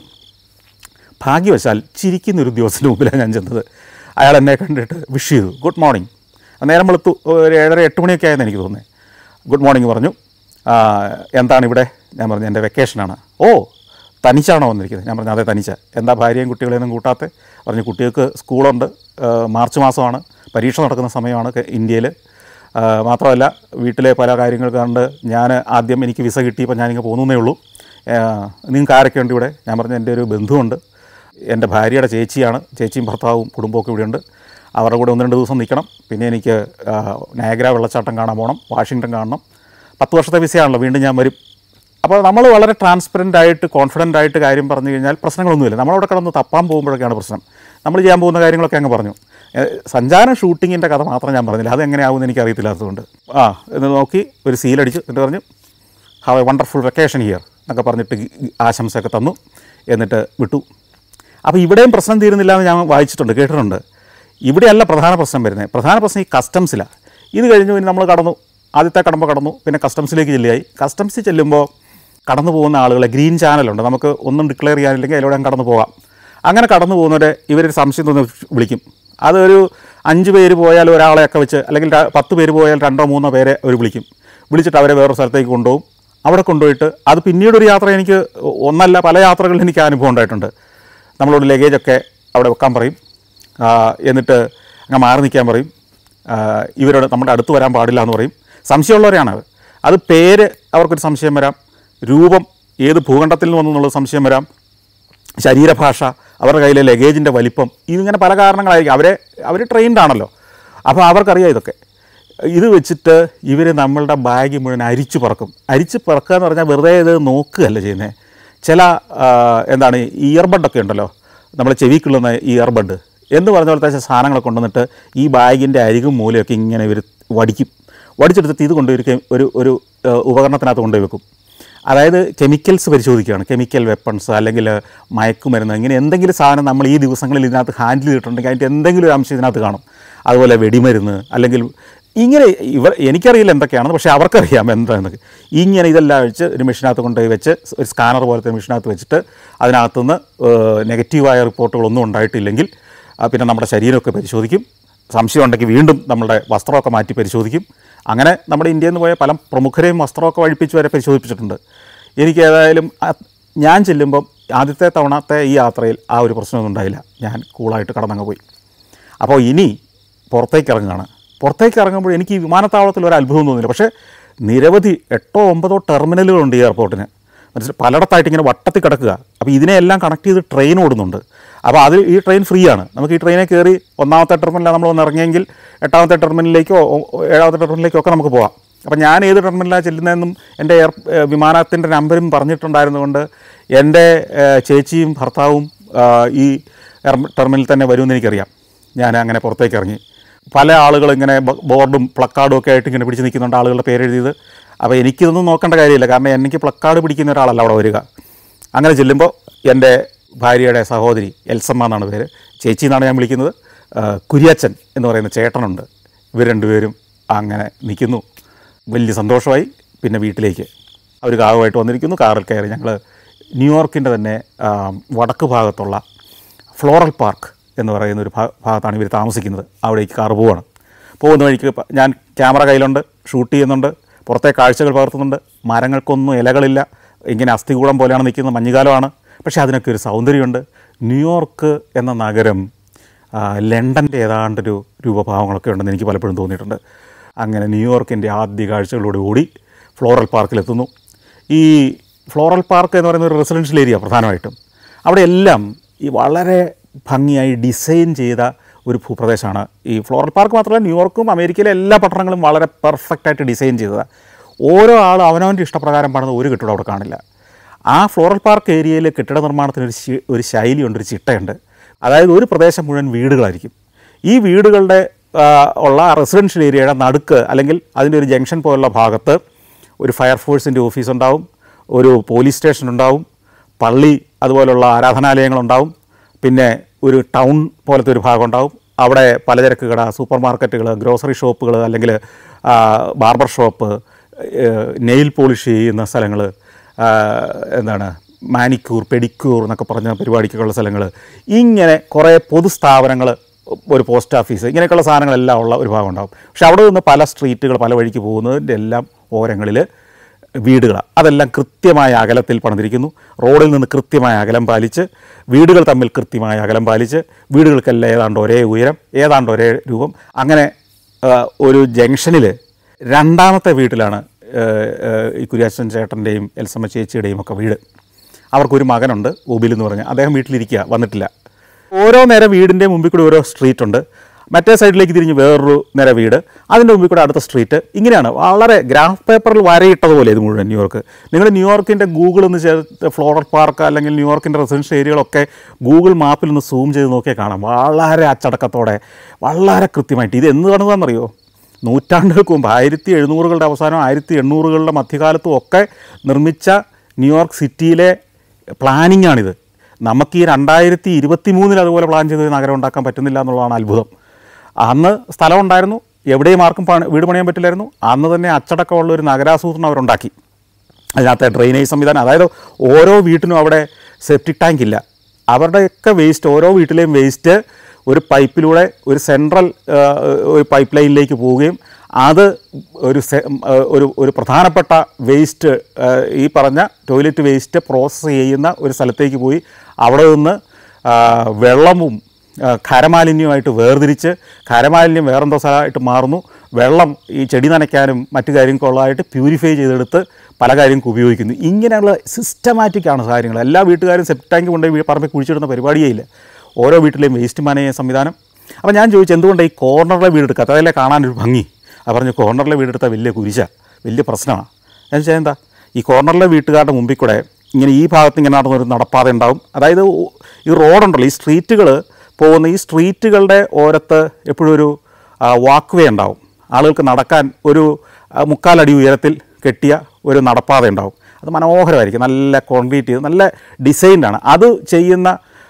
ഭാഗ്യവശാൽ ചിരിക്കുന്നൊരു ഉദ്യോഗസ്ഥൻ്റെ മുമ്പിലാണ് ഞാൻ ചെന്നത്. അയാൾ എന്നെ കണ്ടിട്ട് വിഷ് ചെയ്തു, ഗുഡ് മോർണിംഗ്. നേരം വെളുത്തു, ഒരു ഏഴര എട്ട് മണിയൊക്കെ ആയെന്ന് എനിക്ക് തോന്നുന്നത്. ഗുഡ് മോർണിംഗ് പറഞ്ഞു. എന്താണ് ഇവിടെ? ഞാൻ പറഞ്ഞു എൻ്റെ വെക്കേഷനാണ്. ഓ തനിച്ചാണോ വന്നിരിക്കുന്നത്? ഞാൻ പറഞ്ഞു അതെ തനിച്ച. എന്താ ഭാര്യയും കുട്ടികളെയൊന്നും കൂട്ടാത്തെ? പറഞ്ഞു കുട്ടികൾക്ക് സ്കൂളുണ്ട്, മാർച്ച് മാസമാണ്, പരീക്ഷ നടക്കുന്ന സമയമാണ് ഇന്ത്യയിൽ. മാത്രമല്ല വീട്ടിലെ പല കാര്യങ്ങൾ കണ്ട് ഞാൻ ആദ്യം എനിക്ക് വിസ കിട്ടിയപ്പോൾ ഞാനിങ്ങനെ പോകുന്നേ ഉള്ളൂ. നിങ്ങൾക്ക് ആരൊക്കെയുണ്ട് ഇവിടെ? ഞാൻ പറഞ്ഞു എൻ്റെ ഒരു ബന്ധുവുണ്ട്, എൻ്റെ ഭാര്യയുടെ ചേച്ചിയാണ്, ചേച്ചിയും ഭർത്താവും കുടുംബമൊക്കെ ഇവിടെയുണ്ട്. അവരുടെ കൂടെ ഒന്ന് രണ്ട് ദിവസം നിൽക്കണം. പിന്നെ എനിക്ക് നയാഗ്ര വെള്ളച്ചാട്ടം കാണാൻ പോകണം, വാഷിങ്ടൺ കാണണം. പത്ത് വർഷത്തെ വിസയാണല്ലോ, വീണ്ടും ഞാൻ വരും. അപ്പോൾ നമ്മൾ വളരെ ട്രാൻസ്പെറൻ്റ് ആയിട്ട് കോൺഫിഡൻ്റ് ആയിട്ട് കാര്യം പറഞ്ഞു കഴിഞ്ഞാൽ പ്രശ്നങ്ങളൊന്നുമില്ല. നമ്മളവിടെ കിടന്ന് തപ്പാൻ പോകുമ്പോഴൊക്കെയാണ് പ്രശ്നം. നമ്മൾ ചെയ്യാൻ പോകുന്ന കാര്യങ്ങളൊക്കെ അങ്ങ് പറഞ്ഞു. സഞ്ചാരം ഷൂട്ടിങ്ങിൻ്റെ കഥ മാത്രം ഞാൻ പറഞ്ഞില്ല, അതെങ്ങനെയാവുമെന്ന് എനിക്ക് അറിയത്തില്ലാത്തതുകൊണ്ട് ആ എന്ന് നോക്കി ഒരു സീലടിച്ചു. എന്നിട്ട് പറഞ്ഞു have a wonderful vacation here എന്നൊക്കെ പറഞ്ഞിട്ട് ആശംസയൊക്കെ തന്നു. എന്നിട്ട് വിട്ടു. അപ്പോൾ ഇവിടെയും പ്രശ്നം തീരുന്നില്ല എന്ന് ഞാൻ വായിച്ചിട്ടുണ്ട്, കേട്ടിട്ടുണ്ട്. ഇവിടെയല്ല പ്രധാന പ്രശ്നം വരുന്നത്. പ്രധാന പ്രശ്നം ഈ കസ്റ്റംസിലാണ്. ഇത് കഴിഞ്ഞു പിന്നെ നമ്മൾ കടന്നു, ആദ്യത്തെ കടമ്പ കടന്നു, പിന്നെ കസ്റ്റംസിലേക്ക് ചെല്ലുകയായി. കസ്റ്റംസിൽ ചെല്ലുമ്പോൾ കടന്നു പോകുന്ന ആളുകളെ ഗ്രീൻ ചാനലുണ്ട്, നമുക്ക് ഒന്നും ഡിക്ലെയർ ചെയ്യാനില്ലെങ്കിൽ അതിലൂടെ കടന്നു പോകാം. അങ്ങനെ കടന്നു പോകുന്നവരെ ഇവരൊരു സംശയം തോന്നി വിളിക്കും. അതൊരു അഞ്ച് പേര് പോയാൽ ഒരാളെയൊക്കെ വെച്ച്, അല്ലെങ്കിൽ പത്ത് പേര് പോയാൽ രണ്ടോ മൂന്നോ പേരെ അവർ വിളിക്കും. വിളിച്ചിട്ട് അവരെ വേറൊരു സ്ഥലത്തേക്ക് കൊണ്ടുപോകും. അവിടെ കൊണ്ടുപോയിട്ട് അത് പിന്നീടൊരു യാത്ര, എനിക്ക് ഒന്നല്ല പല യാത്രകളിൽ എനിക്ക് അനുഭവം ഉണ്ടായിട്ടുണ്ട്. നമ്മളോട് ലഗേജൊക്കെ അവിടെ വെക്കാൻ പറയും, എന്നിട്ട് അങ്ങ് മാറി നിൽക്കാൻ പറയും. ഇവരോട് നമ്മുടെ അടുത്ത് വരാൻ പാടില്ല എന്ന് പറയും. സംശയമുള്ളവരെയാണ് അത്. പേര് അവർക്കൊരു സംശയം വരാം, രൂപം ഏത് ഭൂഖണ്ഡത്തിൽ നിന്ന് വന്നു എന്നുള്ളത് സംശയം വരാം, ശരീരഭാഷ, അവരുടെ കയ്യിലെ ലഗേജിൻ്റെ വലിപ്പം, ഇതിങ്ങനെ പല കാരണങ്ങളായിരിക്കും. അവരെ അവർ ട്രെയിൻഡ് ആണല്ലോ, അപ്പോൾ അവർക്കറിയാം ഇതൊക്കെ. ഇത് വെച്ചിട്ട് ഇവർ നമ്മളുടെ ബാഗ് മുഴുവൻ അരിച്ചു പറക്കും. അരിച്ച് പറക്കുക എന്ന് പറഞ്ഞാൽ വെറുതെ ഇത് നോക്കുകയല്ല ചെയ്യുന്നത്. ചില എന്താണ് ഇയർബഡൊക്കെ ഉണ്ടല്ലോ, നമ്മൾ ചെവിക്കുള്ളുന്ന ഈ ഇയർബഡ് എന്ന് പറഞ്ഞ പോലത്തെ സാധനങ്ങളൊക്കെ കൊണ്ടുവന്നിട്ട് ഈ ബാഗിൻ്റെ അരികും മൂലയൊക്കെ ഇങ്ങനെ ഇവർ വടിക്കും. വടിച്ചെടുത്തിട്ട് ഇത് കൊണ്ടുപോയി ഒരു ഒരു ഉപകരണത്തിനകത്ത് കൊണ്ടുപോയി വെക്കും. അതായത് കെമിക്കൽസ് പരിശോധിക്കുകയാണ്. കെമിക്കൽ വെപ്പൺസ് അല്ലെങ്കിൽ മയക്കുമരുന്ന്, ഇങ്ങനെ എന്തെങ്കിലും സാധനം നമ്മൾ ഈ ദിവസങ്ങളിൽ ഇതിനകത്ത് ഹാൻഡിൽ ചെയ്തിട്ടുണ്ടെങ്കിൽ അതിൻ്റെ എന്തെങ്കിലും ഒരു അംശം ഇതിനകത്ത് കാണും. അതുപോലെ വെടിമരുന്ന്, അല്ലെങ്കിൽ ഇങ്ങനെ ഇവർ, എനിക്കറിയില്ല എന്തൊക്കെയാണെന്ന്, പക്ഷേ അവർക്കറിയാം എന്താണെന്നൊക്കെ. ഇങ്ങനെ ഇതെല്ലാം വെച്ച് ഒരു മെഷീനകത്ത് കൊണ്ടുപോയി വെച്ച്, ഒരു സ്കാനർ പോലത്തെ മെഷീനകത്ത് വെച്ചിട്ട് അതിനകത്തുനിന്ന് നെഗറ്റീവായ റിപ്പോർട്ടുകളൊന്നും ഉണ്ടായിട്ടില്ലെങ്കിൽ പിന്നെ നമ്മുടെ ശരീരമൊക്കെ പരിശോധിക്കും. സംശയം ഉണ്ടെങ്കിൽ വീണ്ടും നമ്മുടെ വസ്ത്രമൊക്കെ മാറ്റി പരിശോധിക്കും. അങ്ങനെ നമ്മുടെ ഇന്ത്യയിൽ നിന്ന് പോയ പല പ്രമുഖരെയും വസ്ത്രമൊക്കെ വഴിപ്പിച്ച് വരെ പരിശോധിപ്പിച്ചിട്ടുണ്ട്. എനിക്ക് ഏതായാലും ഞാൻ ചെല്ലുമ്പം ആദ്യത്തെ തവണത്തെ ഈ യാത്രയിൽ ആ ഒരു പ്രശ്നമൊന്നും ഉണ്ടായില്ല. ഞാൻ കൂളായിട്ട് കടന്നങ്ങ് പോയി. അപ്പോൾ ഇനി പുറത്തേക്ക് ഇറങ്ങുകയാണ്. പുറത്തേക്ക് ഇറങ്ങുമ്പോൾ എനിക്ക് ഈ വിമാനത്താവളത്തിൽ ഒരു അത്ഭുതം തോന്നില്ല. പക്ഷേ നിരവധി എട്ടോ ഒമ്പതോ ടെർമിനലുകളുണ്ട് ഈ എയർപോർട്ടിന്. മനസ്സിൽ പലയിടത്തായിട്ട് ഇങ്ങനെ വട്ടത്തിൽ കിടക്കുക. അപ്പോൾ ഇതിനെയെല്ലാം കണക്ട് ചെയ്ത് ട്രെയിൻ ഓടുന്നുണ്ട്. അപ്പോൾ അത് ഈ ട്രെയിൻ ഫ്രീ ആണ്. നമുക്ക് ഈ ട്രെയിനിൽ കയറി ഒന്നാമത്തെ ടെർമിനലാണ് നമ്മൾ ഒന്ന് ഇറങ്ങിയെങ്കിൽ എട്ടാമത്തെ ടെർമിനലിലേക്കോ ഏഴാമത്തെ ടെർമിനലിലേക്കോ ഒക്കെ നമുക്ക് പോകാം. അപ്പോൾ ഞാൻ ഏത് ടെർമിനലാണ് ചെല്ലുന്നതെന്നും എൻ്റെ എയർ വിമാനത്തിൻ്റെ നമ്പരും പറഞ്ഞിട്ടുണ്ടായിരുന്നുകൊണ്ട് എൻ്റെ ചേച്ചിയും ഭർത്താവും ഈ ടെർമിനലിൽ തന്നെ വരുമെന്ന് എനിക്കറിയാം. ഞാൻ അങ്ങനെ പുറത്തേക്ക് ഇറങ്ങി. പല ആളുകൾ ഇങ്ങനെ ബോർഡും പ്ലക്കാർഡും ഒക്കെ ആയിട്ട് ഇങ്ങനെ പിടിച്ച് നിൽക്കുന്നുണ്ട്, ആളുകളുടെ പേരെഴുതിയത്. അപ്പോൾ എനിക്കിതൊന്നും നോക്കേണ്ട കാര്യമില്ല, കാരണം എനിക്ക് പ്ലക്കാർഡ് പിടിക്കുന്ന ഒരാളല്ല അവിടെ വരിക. അങ്ങനെ ചെല്ലുമ്പോൾ എൻ്റെ ഭാര്യയുടെ സഹോദരി എൽസമ്മ എന്നാണ് പേര്, ചേച്ചി എന്നാണ് ഞാൻ വിളിക്കുന്നത്. കുര്യാച്ചൻ എന്ന് പറയുന്ന ചേട്ടനുണ്ട്. ഇവർ രണ്ടുപേരും അങ്ങനെ നിൽക്കുന്നു. വലിയ സന്തോഷമായി. പിന്നെ വീട്ടിലേക്ക് അവർ കാറുമായിട്ട് വന്നിരിക്കുന്നു. കാറിൽ കയറി ഞങ്ങൾ ന്യൂയോർക്കിൻ്റെ തന്നെ വടക്ക് ഭാഗത്തുള്ള ഫ്ലോറൽ പാർക്ക് എന്ന് പറയുന്ന ഒരു ഭാഗത്താണ് ഇവർ താമസിക്കുന്നത്. അവിടേക്ക് കാറ് പോവുകയാണ്. പോകുന്ന വഴിക്ക് ഞാൻ ക്യാമറ കയ്യിലുണ്ട്, ഷൂട്ട് ചെയ്യുന്നുണ്ട്, പുറത്തെ കാഴ്ചകൾ പകർത്തുന്നുണ്ട്. മരങ്ങൾക്കൊന്നും ഇലകളില്ല, ഇങ്ങനെ അസ്ഥികൂടം പോലെയാണ് നിൽക്കുന്നത്. മഞ്ഞുകാലമാണ്, പക്ഷേ അതിനൊക്കെ ഒരു സൗന്ദര്യമുണ്ട്. ന്യൂയോർക്ക് എന്ന നഗരം ലണ്ടൻ്റെ ഏതാണ്ടൊരു രൂപഭാവങ്ങളൊക്കെ ഉണ്ടെന്ന് എനിക്ക് പലപ്പോഴും തോന്നിയിട്ടുണ്ട്. അങ്ങനെ ന്യൂയോർക്കിൻ്റെ ആദ്യ കാഴ്ചകളോട് കൂടി ഫ്ലോറൽ പാർക്കിലെത്തുന്നു. ഈ ഫ്ലോറൽ പാർക്ക് എന്ന് പറയുന്ന ഒരു റെസിഡൻഷ്യൽ ഏരിയ പ്രധാനമായിട്ടും. അവിടെയെല്ലാം ഈ വളരെ ഭംഗിയായി ഡിസൈൻ ചെയ്ത ഒരു ഭൂപ്രദേശമാണ് ഈ ഫ്ലോറൽ പാർക്ക്. മാത്രമല്ല ന്യൂയോർക്കും അമേരിക്കയിലെ എല്ലാ പട്ടണങ്ങളും വളരെ പെർഫെക്റ്റായിട്ട് ഡിസൈൻ ചെയ്തതാണ്. ഓരോ ആളും അവനവൻ്റെ ഇഷ്ടപ്രകാരം പണിത ഒരു കെട്ടിടം അവിടെ കാണില്ല. ആ ഫ്ലോറൽ പാർക്ക് ഏരിയയിൽ കെട്ടിട നിർമ്മാണത്തിനൊരു ഒരു ശൈലിയുണ്ട്, ഒരു ചിട്ടയുണ്ട്. അതായത് ഒരു പ്രദേശം മുഴുവൻ വീടുകളായിരിക്കും. ഈ വീടുകളുടെ ഉള്ള റെസിഡൻഷ്യൽ ഏരിയയുടെ നടുക്ക് അല്ലെങ്കിൽ അതിൻ്റെ ഒരു ജംഗ്ഷൻ പോലുള്ള ഭാഗത്ത് ഒരു ഫയർഫോഴ്സിൻ്റെ ഓഫീസ് ഉണ്ടാവും, ഒരു പോലീസ് സ്റ്റേഷൻ ഉണ്ടാവും, പള്ളി അതുപോലുള്ള ആരാധനാലയങ്ങളുണ്ടാവും, പിന്നെ ഒരു ടൗൺ പോലത്തെ ഒരു ഭാഗം ഉണ്ടാവും. അവിടെ പലചരക്ക് കട, സൂപ്പർ മാർക്കറ്റുകൾ, ഗ്രോസറി ഷോപ്പുകൾ, അല്ലെങ്കിൽ ബാർബർ ഷോപ്പ്, നെയിൽ പോളിഷ് ചെയ്യുന്ന സ്ഥലങ്ങൾ, എന്താണ് മാനിക്യൂർ, പെഡിക്യൂർ എന്നൊക്കെ പറഞ്ഞ പരിപാടിക്കുള്ള സ്ഥലങ്ങൾ, ഇങ്ങനെ കുറേ പൊതുസ്ഥാപനങ്ങൾ, ഒരു പോസ്റ്റ് ഓഫീസ്, ഇങ്ങനെയൊക്കെയുള്ള സാധനങ്ങളെല്ലാം ഉള്ള ഒരു ഭാഗം ഉണ്ടാകും. പക്ഷെ അവിടെ നിന്ന് പല സ്ട്രീറ്റുകൾ പല വഴിക്ക് പോകുന്നതിൻ്റെ എല്ലാം ഓരങ്ങളിൽ വീടുകളാണ്. അതെല്ലാം കൃത്യമായ അകലത്തിൽ പണിതിരിക്കുന്നു. റോഡിൽ നിന്ന് കൃത്യമായ അകലം പാലിച്ച്, വീടുകൾ തമ്മിൽ കൃത്യമായ അകലം പാലിച്ച്, വീടുകൾക്കെല്ലാം ഏതാണ്ട് ഒരേ ഉയരം, ഏതാണ്ട് ഒരേ രൂപം. അങ്ങനെ ഒരു ജംഗ്ഷനിൽ രണ്ടാമത്തെ വീട്ടിലാണ് ഈ കുര്യാച്ചൻ ചേട്ടൻ്റെയും എൽസമ്മ ചേച്ചിയുടെയും ഒക്കെ വീട്. അവർക്കൊരു മകനുണ്ട്, ഒബിൽ എന്ന് പറഞ്ഞാൽ. അദ്ദേഹം വീട്ടിലിരിക്കുക, വന്നിട്ടില്ല. ഓരോ നേരം വീടിൻ്റെ മുമ്പിൽ കൂടി ഓരോ സ്ട്രീറ്റ് ഉണ്ട്. മറ്റേ സൈഡിലേക്ക് തിരിഞ്ഞ് വേറൊരു നിര വീട്, അതിൻ്റെ മുമ്പിൽ കൂടെ അടുത്ത സ്ട്രീറ്റ്. ഇങ്ങനെയാണ് വളരെ ഗ്രാഫ് പേപ്പറിൽ വരയിട്ടതുപോലെ ഇത് മുഴുവൻ ന്യൂയോർക്ക്. നിങ്ങൾ ന്യൂയോർക്കിൻ്റെ ഗൂഗിൾ ഒന്ന് ചേർത്ത് ഫ്ലോറൽ പാർക്ക് അല്ലെങ്കിൽ ന്യൂയോർക്കിൻ്റെ റെസിഡൻഷ്യൽ ഏരിയകളൊക്കെ ഗൂഗിൾ മാപ്പിൽ ഒന്ന് സൂം ചെയ്ത് നോക്കിയാൽ കാണാം. വളരെ അച്ചടക്കത്തോടെ, വളരെ കൃത്യമായിട്ട്. ഇത് എന്ന് കാണുന്നതെന്നറിയോ? നൂറ്റാണ്ടുകൾക്ക് മുമ്പ് ആയിരത്തി എഴുന്നൂറുകളുടെ അവസാനം ആയിരത്തി എണ്ണൂറുകളുടെ മധ്യകാലത്തും ഒക്കെ നിർമ്മിച്ച ന്യൂയോർക്ക് സിറ്റിയിലെ പ്ലാനിംഗ് ആണിത്. നമുക്ക് ഈ രണ്ടായിരത്തി ഇരുപത്തി മൂന്നിൽ അതുപോലെ പ്ലാൻ ചെയ്ത് നഗരം ഉണ്ടാക്കാൻ പറ്റുന്നില്ല എന്നുള്ളതാണ് അത്ഭുതം. അന്ന് സ്ഥലം ഉണ്ടായിരുന്നു, എവിടെയും ആർക്കും പണി വീട് പണിയാൻ പറ്റില്ലായിരുന്നു. അന്ന് തന്നെ അച്ചടക്കമുള്ള ഒരു നഗരാസൂത്രണം അവരുണ്ടാക്കി. അതിനകത്തെ ഡ്രെയിനേജ് സംവിധാനം, അതായത് ഓരോ വീട്ടിനും അവിടെ സെപ്റ്റിക് ടാങ്ക് ഇല്ല. അവരുടെയൊക്കെ വേസ്റ്റ്, ഓരോ വീട്ടിലെയും വേസ്റ്റ് ഒരു പൈപ്പിലൂടെ ഒരു സെൻട്രൽ ഒരു പൈപ്പ് ലൈനിലേക്ക് പോവുകയും അത് ഒരു ഒരു ഒരു പ്രധാനപ്പെട്ട വേസ്റ്റ്, ഈ പറഞ്ഞ ടോയ്ലറ്റ് വേസ്റ്റ് പ്രോസസ്സ് ചെയ്യുന്ന ഒരു സ്ഥലത്തേക്ക് പോയി അവിടെ നിന്ന് വെള്ളവും ഖരമാലിന്യമായിട്ട് വേർതിരിച്ച്, ഖരമാലിന്യം വേറെന്തോ സ്ഥലമായിട്ട് മാറുന്നു, വെള്ളം ഈ ചെടി നനയ്ക്കാനും മറ്റു കാര്യങ്ങൾക്കുള്ളതായിട്ട് പ്യൂരിഫൈ ചെയ്തെടുത്ത് പല കാര്യങ്ങൾക്ക് ഉപയോഗിക്കുന്നു. ഇങ്ങനെയുള്ള സിസ്റ്റമാറ്റിക്കാണ് കാര്യങ്ങൾ. എല്ലാ വീട്ടുകാരും സെപ്റ്റ് ടാങ്ക് കൊണ്ടുപോയി പറമ്പിൽ കുഴിച്ചിടുന്ന പരിപാടിയേ ഇല്ല. ഓരോ വീട്ടിലെയും വേസ്റ്റ് മാനേജ് സംവിധാനം. അപ്പോൾ ഞാൻ ചോദിച്ചു, എന്തുകൊണ്ട് ഈ കോർണറിലെ വീടെടുക്കുക? അതല്ലേ കാണാനൊരു ഭംഗി. അത് പറഞ്ഞു, കോർണറിലെ വീടെടുത്താൽ വലിയ കുരിശ, വലിയ പ്രശ്നമാണ്. ഞാൻ വെച്ചാൽ എന്താ, ഈ കോർണറിലെ വീട്ടുകാരുടെ മുമ്പിൽ കൂടെ ഇങ്ങനെ ഈ ഭാഗത്ത് ഇങ്ങനെ നടന്നൊരു നടപ്പാത ഉണ്ടാവും. അതായത് ഈ റോഡുണ്ടല്ലോ, ഈ സ്ട്രീറ്റുകൾ പോകുന്ന ഈ സ്ട്രീറ്റുകളുടെ ഓരത്ത് എപ്പോഴും ഒരു വാക്ക് വേ ഉണ്ടാവും. ആളുകൾക്ക് നടക്കാൻ ഒരു മുക്കാലടി ഉയരത്തിൽ കെട്ടിയ ഒരു നടപ്പാത ഉണ്ടാവും. അത് മനോഹരമായിരിക്കും, നല്ല കോൺക്രീറ്റ് ചെയ്ത് നല്ല ഡിസൈൻഡാണ്. അത് ചെയ്യുന്ന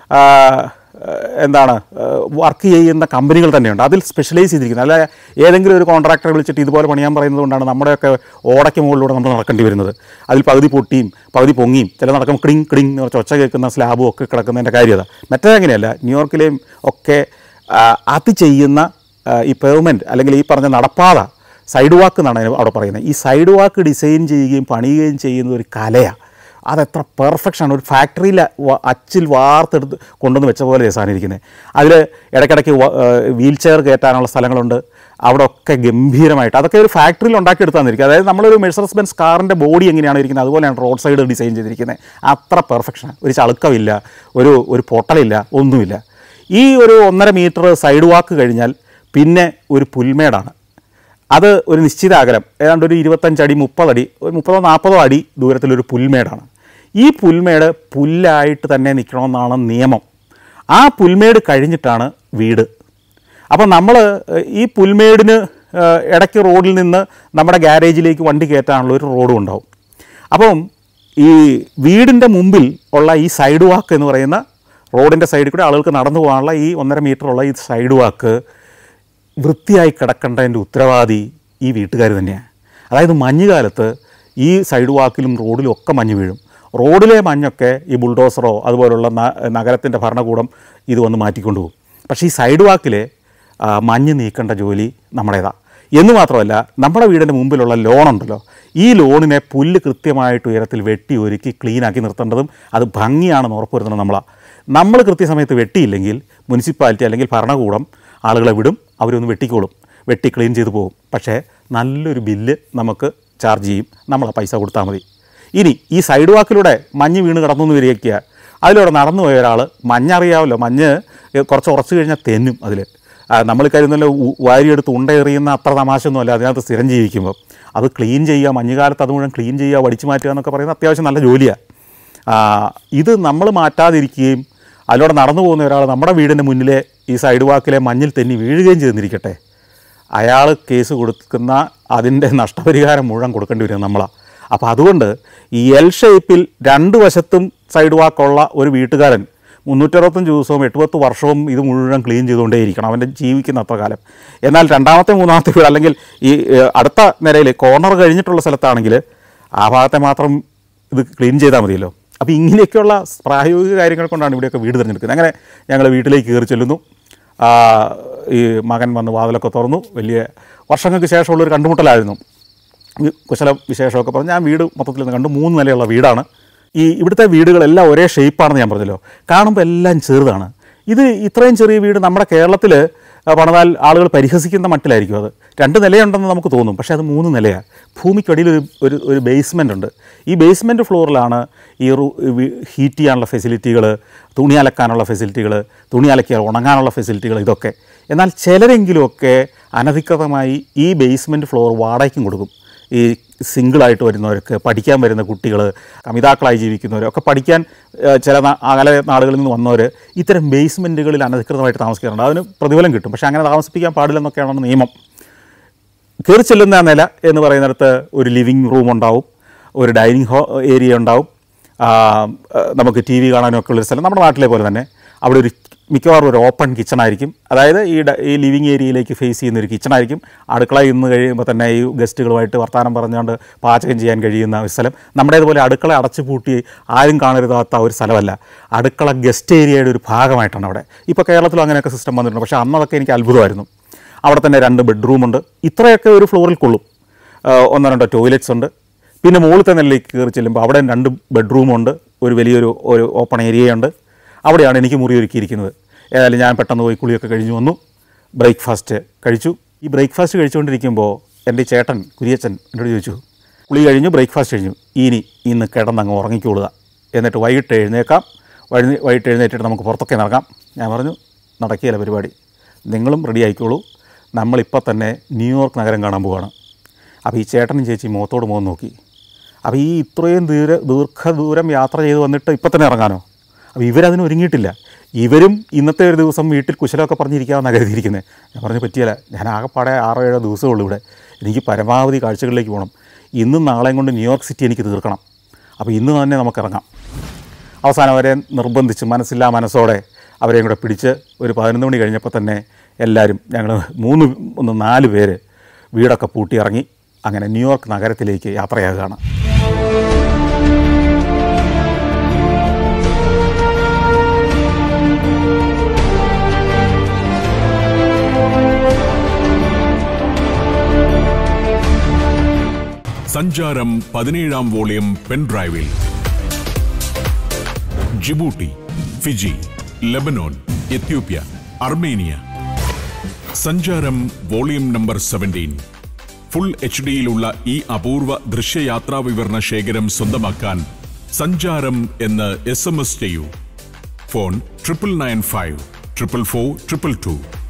എന്താണ് വർക്ക് ചെയ്യുന്ന കമ്പനികൾ തന്നെയുണ്ട്, അതിൽ സ്പെഷ്യലൈസ് ചെയ്തിരിക്കുന്നത്. അല്ല ഏതെങ്കിലും ഒരു കോൺട്രാക്ടറെ വിളിച്ചിട്ട് ഇതുപോലെ പണിയാൻ പറയുന്നത് കൊണ്ടാണ് നമ്മുടെയൊക്കെ ഓടയ്ക്ക് മുകളിലൂടെ നമ്മൾ നടക്കേണ്ടി വരുന്നത്. അതിൽ പകുതി പൊട്ടിയും പകുതി പൊങ്ങിയും ചില നടക്കുമ്പോൾ ക്ലിങ് ക്ലിങ് എന്ന് പറഞ്ഞ ഒച്ച കേൾക്കുന്ന സ്ലാബും ഒക്കെ കിടക്കുന്നതിൻ്റെ കാര്യത. മറ്റേ അങ്ങനെയല്ല. ന്യൂയോർക്കിലെയും ഒക്കെ അത് ചെയ്യുന്ന ഈ പേവ്മെൻറ്റ് അല്ലെങ്കിൽ ഈ പറഞ്ഞ നടപ്പാത, സൈഡ് വാക്ക് എന്നാണ് അവിടെ പറയുന്നത്. ഈ സൈഡ് വാക്ക് ഡിസൈൻ ചെയ്യുകയും പണിയുകയും ചെയ്യുന്ന ഒരു കലയാണ്. അതെത്ര പെർഫെക്ഷനാണ്. ഒരു ഫാക്ടറിയിൽ അച്ചിൽ വാർത്തെടുത്ത് കൊണ്ടുവന്ന് വെച്ച പോലെ സാധനം ഇരിക്കുന്നത്. അതിൽ ഇടയ്ക്കിടയ്ക്ക് വീൽ ചെയർ കയറ്റാനുള്ള സ്ഥലങ്ങളുണ്ട്. അവിടെ ഒക്കെ ഗംഭീരമായിട്ട് അതൊക്കെ ഒരു ഫാക്ടറിയിൽ ഉണ്ടാക്കിയെടുത്താന്നിരിക്കും. അതായത് നമ്മളൊരു മെഴ്സഡസ് ബെൻസ് കാറിൻ്റെ ബോഡി എങ്ങനെയാണ് ഇരിക്കുന്നത് അതുപോലെയാണ് റോഡ് സൈഡ് ഡിസൈൻ ചെയ്തിരിക്കുന്നത്. അത്ര പെർഫെക്ഷനാണ്. ഒരു ചളുക്കമില്ല, ഒരു ഒരു പൊട്ടലില്ല, ഒന്നുമില്ല. ഈ ഒരു ഒന്നര മീറ്റർ സൈഡ് വാക്ക് കഴിഞ്ഞാൽ പിന്നെ ഒരു പുൽമേടാണ്. അത് ഒരു നിശ്ചിത അകലം, ഏതാണ്ട് ഒരു ഇരുപത്തഞ്ചടി മുപ്പതടി ഒരു മുപ്പതോ നാൽപ്പതോ അടി ദൂരത്തിലൊരു പുൽമേടാണ്. ഈ പുൽമേട് പുല്ലായിട്ട് തന്നെ നിൽക്കണമെന്നാണ് നിയമം. ആ പുൽമേട് കഴിഞ്ഞിട്ടാണ് വീട്. അപ്പോൾ നമ്മൾ ഈ പുൽമേടിന് ഇടയ്ക്ക് റോഡിൽ നിന്ന് നമ്മുടെ ഗാരേജിലേക്ക് വണ്ടി കയറ്റാനുള്ള ഒരു റോഡും ഉണ്ടാവും. അപ്പം ഈ വീടിൻ്റെ മുമ്പിൽ ഉള്ള ഈ സൈഡ് വാക്ക് എന്ന് പറയുന്ന റോഡിൻ്റെ സൈഡിൽ കൂടെ ആളുകൾക്ക് നടന്നു പോകാനുള്ള ഈ ഒന്നര മീറ്ററുള്ള ഈ സൈഡ് വാക്ക് വൃത്തിയായി കിടക്കേണ്ടതിൻ്റെ ഉത്തരവാദി ഈ വീട്ടുകാർ തന്നെയാണ്. അതായത് മഞ്ഞുകാലത്ത് ഈ സൈഡ് വാക്കിലും റോഡിലും ഒക്കെ മഞ്ഞ് വീഴും. റോഡിലെ മഞ്ഞൊക്കെ ഈ ബുൾഡോസറോ അതുപോലുള്ള നഗരത്തിൻ്റെ ഭരണകൂടം ഇത് വന്ന് മാറ്റിക്കൊണ്ടു പോകും. പക്ഷേ ഈ സൈഡ് വാക്കിലെ മഞ്ഞ് നീക്കേണ്ട ജോലി നമ്മുടേതാണ്. എന്ന് മാത്രമല്ല, നമ്മുടെ വീടിൻ്റെ മുമ്പിലുള്ള ലോണുണ്ടല്ലോ, ഈ ലോണിനെ പുല്ല് കൃത്യമായിട്ട് ഉയരത്തിൽ വെട്ടി ഒരുക്കി ക്ലീനാക്കി നിർത്തേണ്ടതും അത് ഭംഗിയാണെന്ന് ഉറപ്പ് വരുന്നത് നമ്മളാണ്. നമ്മൾ കൃത്യസമയത്ത് വെട്ടിയില്ലെങ്കിൽ മുനിസിപ്പാലിറ്റി അല്ലെങ്കിൽ ഭരണകൂടം ആളുകളെ വിടും, അവരൊന്ന് വെട്ടിക്കോളും, വെട്ടി ക്ലീൻ ചെയ്ത് പോകും. പക്ഷേ നല്ലൊരു ബില്ല് നമുക്ക് ചാർജ് ചെയ്യും, നമ്മളെ പൈസ കൊടുത്താൽ മതി. ഇനി ഈ സൈഡ് വാക്കിലൂടെ മഞ്ഞ് വീണ് കിടന്നു എന്ന് വരികയ്ക്കുക, അതിലൂടെ നടന്നു പോയ ഒരാൾ, മഞ്ഞറിയാമല്ലോ, മഞ്ഞ് കുറച്ച് ഉറച്ചു കഴിഞ്ഞാൽ തെന്നും. അതിൽ നമ്മൾ കരുതുന്നല്ലോ വാരിയെടുത്ത് ഉണ്ടയെറിയുന്ന അത്ര തമാശയൊന്നുമല്ല അതിനകത്ത് സ്ഥിരം ജീവിക്കുമ്പോൾ. അത് ക്ലീൻ ചെയ്യുക, മഞ്ഞുകാലത്ത് അത് മുഴുവൻ ക്ലീൻ ചെയ്യുക, വടിച്ചു മാറ്റുക എന്നൊക്കെ പറയുന്നത് അത്യാവശ്യം നല്ല ജോലിയാണ്. ഇത് നമ്മൾ മാറ്റാതിരിക്കുകയും അതിലൂടെ നടന്നു പോകുന്ന ഒരാൾ നമ്മുടെ വീടിൻ്റെ മുന്നിലെ ഈ സൈഡ് വാക്കിലെ മഞ്ഞിൽ തെന്നി വീഴുകയും ചെയ്തിരിക്കട്ടെ, അയാൾ കേസ് കൊടുക്കുന്ന അതിൻ്റെ നഷ്ടപരിഹാരം മുഴുവൻ കൊടുക്കേണ്ടി വരും നമ്മളാണ്. അപ്പോൾ അതുകൊണ്ട് ഈ എൽ ഷേപ്പിൽ രണ്ട് വശത്തും സൈഡ് വാക്കുള്ള ഒരു വീട്ടുകാരൻ മുന്നൂറ്ററുപത്തഞ്ച് ദിവസവും എട്ടുപത്ത് വർഷവും ഇത് മുഴുവൻ ക്ലീൻ ചെയ്തുകൊണ്ടേയിരിക്കണം അവൻ്റെ ജീവിക്കുന്ന അത്ര കാലം. എന്നാൽ രണ്ടാമത്തെ മൂന്നാമത്തെ വീട് അല്ലെങ്കിൽ ഈ അടുത്ത നിരയിൽ കോർണർ കഴിഞ്ഞിട്ടുള്ള സ്ഥലത്താണെങ്കിൽ ആ ഭാഗത്തെ മാത്രം ഇത് ക്ലീൻ ചെയ്താൽ മതിയല്ലോ. അപ്പോൾ ഇങ്ങനെയൊക്കെയുള്ള പ്രായോഗിക കാര്യങ്ങൾ കൊണ്ടാണ് ഇവിടെയൊക്കെ വീട് തിരഞ്ഞെടുക്കുന്നത്. അങ്ങനെ ഞങ്ങൾ വീട്ടിലേക്ക് കയറി ചെല്ലുന്നു. ഈ മകൻ വന്ന് വാതിലൊക്കെ തുറന്നു. വലിയ വർഷങ്ങൾക്ക് ശേഷമുള്ളൊരു കണ്ടുമുട്ടലായിരുന്നു. കുശല വിശേഷമൊക്കെ പറഞ്ഞ് ഞാൻ വീട് മൊത്തത്തിൽ നിന്ന് കണ്ടു. മൂന്ന് നിലയുള്ള വീടാണ്. ഈ ഇവിടുത്തെ വീടുകളെല്ലാം ഒരേ ഷേപ്പാണെന്ന് ഞാൻ പറഞ്ഞല്ലോ. കാണുമ്പോൾ എല്ലാം ചെറുതാണ്. ഇത് ഇത്രയും ചെറിയ വീട് നമ്മുടെ കേരളത്തിൽ പണിതാൽ ആളുകൾ പരിഹസിക്കുന്ന മട്ടിലായിരിക്കും. അത് രണ്ട് നിലയുണ്ടെന്ന് നമുക്ക് തോന്നും, പക്ഷേ അത് മൂന്ന് നിലയാണ്. ഭൂമിക്കടിയിൽ ഒരു ഒരു ഒരു ബേസ്മെൻ്റ് ഉണ്ട്. ഈ ബേസ്മെൻറ്റ് ഫ്ലോറിലാണ് ഈ ഹീറ്റ് ചെയ്യാനുള്ള ഫെസിലിറ്റികൾ, തുണി അലക്കാനുള്ള ഫെസിലിറ്റികൾ, തുണി അലക്കിയാൽ ഉണങ്ങാനുള്ള ഫെസിലിറ്റികൾ, ഇതൊക്കെ. എന്നാൽ ചിലരെങ്കിലുമൊക്കെ അനധികൃതമായി ഈ ബേസ്മെൻറ്റ് ഫ്ലോർ വാടകയ്ക്കും കൊടുക്കും. ഈ സിംഗിളായിട്ട് വരുന്നവർക്ക്, പഠിക്കാൻ വരുന്ന കുട്ടികൾ, കമിതാക്കളായി ജീവിക്കുന്നവരൊക്കെ പഠിക്കാൻ ചില അകലെ നാടുകളിൽ നിന്ന് വന്നവർ ഇത്തരം ബേസ്മെൻറ്റുകളിൽ അനധികൃതമായിട്ട് താമസിക്കാറുണ്ട്. അതിന് പ്രതിഫലം കിട്ടും. പക്ഷേ അങ്ങനെ താമസിപ്പിക്കാൻ പാടില്ലെന്നൊക്കെയാണ് നിയമം. കയറി ചെല്ലുന്ന നില എന്ന് പറയുന്നിടത്ത് ഒരു ലിവിങ് റൂം ഉണ്ടാവും, ഒരു ഡൈനിങ് ഹോ ഏരിയ ഉണ്ടാവും, നമുക്ക് ടി വി കാണാനും ഒക്കെ ഉള്ളൊരു സ്ഥലം. നമ്മുടെ നാട്ടിലെ പോലെ തന്നെ അവിടെ ഒരു മിക്കവാറും ഒരു ഓപ്പൺ കിച്ചണായിരിക്കും. അതായത് ഈ ഈ ലിവിങ് ഏരിയയിലേക്ക് ഫേസ് ചെയ്യുന്നൊരു കിച്ചണായിരിക്കും. അടുക്കളയിൽ നിന്ന് കഴിയുമ്പോൾ തന്നെ ഈ ഗസ്റ്റുകളുമായിട്ട് വർത്തമാനം പറഞ്ഞുകൊണ്ട് പാചകം ചെയ്യാൻ കഴിയുന്ന ഒരു സ്ഥലം. നമ്മുടേതുപോലെ അടുക്കള അടച്ചു പൂട്ടി ആരും കാണരുതാത്ത ഒരു സ്ഥലമല്ല. അടുക്കള ഗസ്റ്റ് ഏരിയയുടെ ഒരു ഭാഗമായിട്ടാണ് അവിടെ. ഇപ്പോൾ കേരളത്തിലും അങ്ങനെയൊക്കെ സിസ്റ്റം വന്നിട്ടുണ്ട്. പക്ഷേ അന്നതൊക്കെ എനിക്ക് അത്ഭുതമായിരുന്നു. അവിടെ തന്നെ രണ്ട് ബെഡ്റൂമുണ്ട്. ഇത്രയൊക്കെ ഒരു ഫ്ലോറിൽ കൊള്ളും. ഒന്നോ രണ്ടോ ടോയ്ലറ്റ്സ് ഉണ്ട്. പിന്നെ മുകളിലത്തെ നിലയിലേക്ക് കയറി ചെല്ലുമ്പോൾ അവിടെ രണ്ട് ബെഡ്റൂമുണ്ട്, ഒരു വലിയൊരു ഒരു ഓപ്പൺ ഏരിയയുണ്ട്. അവിടെയാണ് എനിക്ക് മുറി ഒരുക്കിയിരിക്കുന്നത്. ഏതായാലും ഞാൻ പെട്ടെന്ന് പോയി കുളിയൊക്കെ കഴിഞ്ഞു വന്നു. ബ്രേക്ക്ഫാസ്റ്റ് കഴിച്ചു. ഈ ബ്രേക്ക്ഫാസ്റ്റ് കഴിച്ചുകൊണ്ടിരിക്കുമ്പോൾ എൻ്റെ ചേട്ടൻ കുര്യച്ചൻ എന്നോട് ചോദിച്ചു, കുളി കഴിഞ്ഞു, ബ്രേക്ക്ഫാസ്റ്റ് കഴിഞ്ഞു, ഇനി ഇന്ന് കിടന്നങ്ങ് ഉറങ്ങിക്കൊള്ളുക, എന്നിട്ട് വൈകിട്ട് എഴുന്നേക്കാം, വഴി വൈകിട്ട് എഴുന്നേറ്റിട്ട് നമുക്ക് പുറത്തൊക്കെ നടക്കാം. ഞാൻ പറഞ്ഞു, നടക്കിയല്ല പരിപാടി, നിങ്ങളും റെഡി ആയിക്കോളൂ, നമ്മളിപ്പോൾ തന്നെ ന്യൂയോർക്ക് നഗരം കാണാൻ പോവുകയാണ്. അപ്പോൾ ഈ ചേട്ടനും ചേച്ചി മുഖത്തോട് മുഖം നോക്കി. അപ്പോൾ ഈ ഇത്രയും ദൂര ദീർഘദൂരം യാത്ര ചെയ്ത് വന്നിട്ട് ഇപ്പം തന്നെ ഇറങ്ങാനോ? അപ്പോൾ ഇവരതിന് ഒരുങ്ങിയിട്ടില്ല. ഇവരും ഇന്നത്തെ ഒരു ദിവസം വീട്ടിൽ കുശലമൊക്കെ പറഞ്ഞിരിക്കാമെന്നാണ് കരുതിയിരിക്കുന്നത്. ഞാൻ പറഞ്ഞു പറ്റിയല്ല, ഞാൻ ആകെപ്പാടെ ആറോ ഏഴോ ദിവസമുള്ളൂ ഇവിടെ, എനിക്ക് പരമാവധി കാഴ്ചകളിലേക്ക് പോകണം. ഇന്നും നാളെയും കൊണ്ട് ന്യൂയോർക്ക് സിറ്റി എനിക്ക് തീർക്കണം. അപ്പോൾ ഇന്ന് തന്നെ നമുക്ക് ഇറങ്ങാം. അവസാനം അവരെ നിർബന്ധിച്ച് മനസ്സില്ലാ മനസ്സോടെ അവരെയും കൂടെ പിടിച്ച് ഒരു പതിനൊന്ന് മണി കഴിഞ്ഞപ്പോൾ തന്നെ എല്ലാവരും ഞങ്ങൾ മൂന്ന് ഒന്ന് നാല് പേര് വീടൊക്കെ പൂട്ടി ഇറങ്ങി അങ്ങനെ ന്യൂയോർക്ക് നഗരത്തിലേക്ക് യാത്രയാകുകയാണ്. സഞ്ചാരം പതിനേഴാം വോളിയം പെൻഡ്രൈവിൽ Djibouti, Fiji, Lebanon, Ethiopia, Armenia. Sancharam volume number seventeen. Full H ഡിയിലുള്ള ഈ അപൂർവ ദൃശ്യയാത്രാ വിവരണ ശേഖരം സ്വന്തമാക്കാൻ സഞ്ചാരം എന്ന് എസ് എം എസ് ചെയ്യൂ. Phone triple nine five triple four triple to.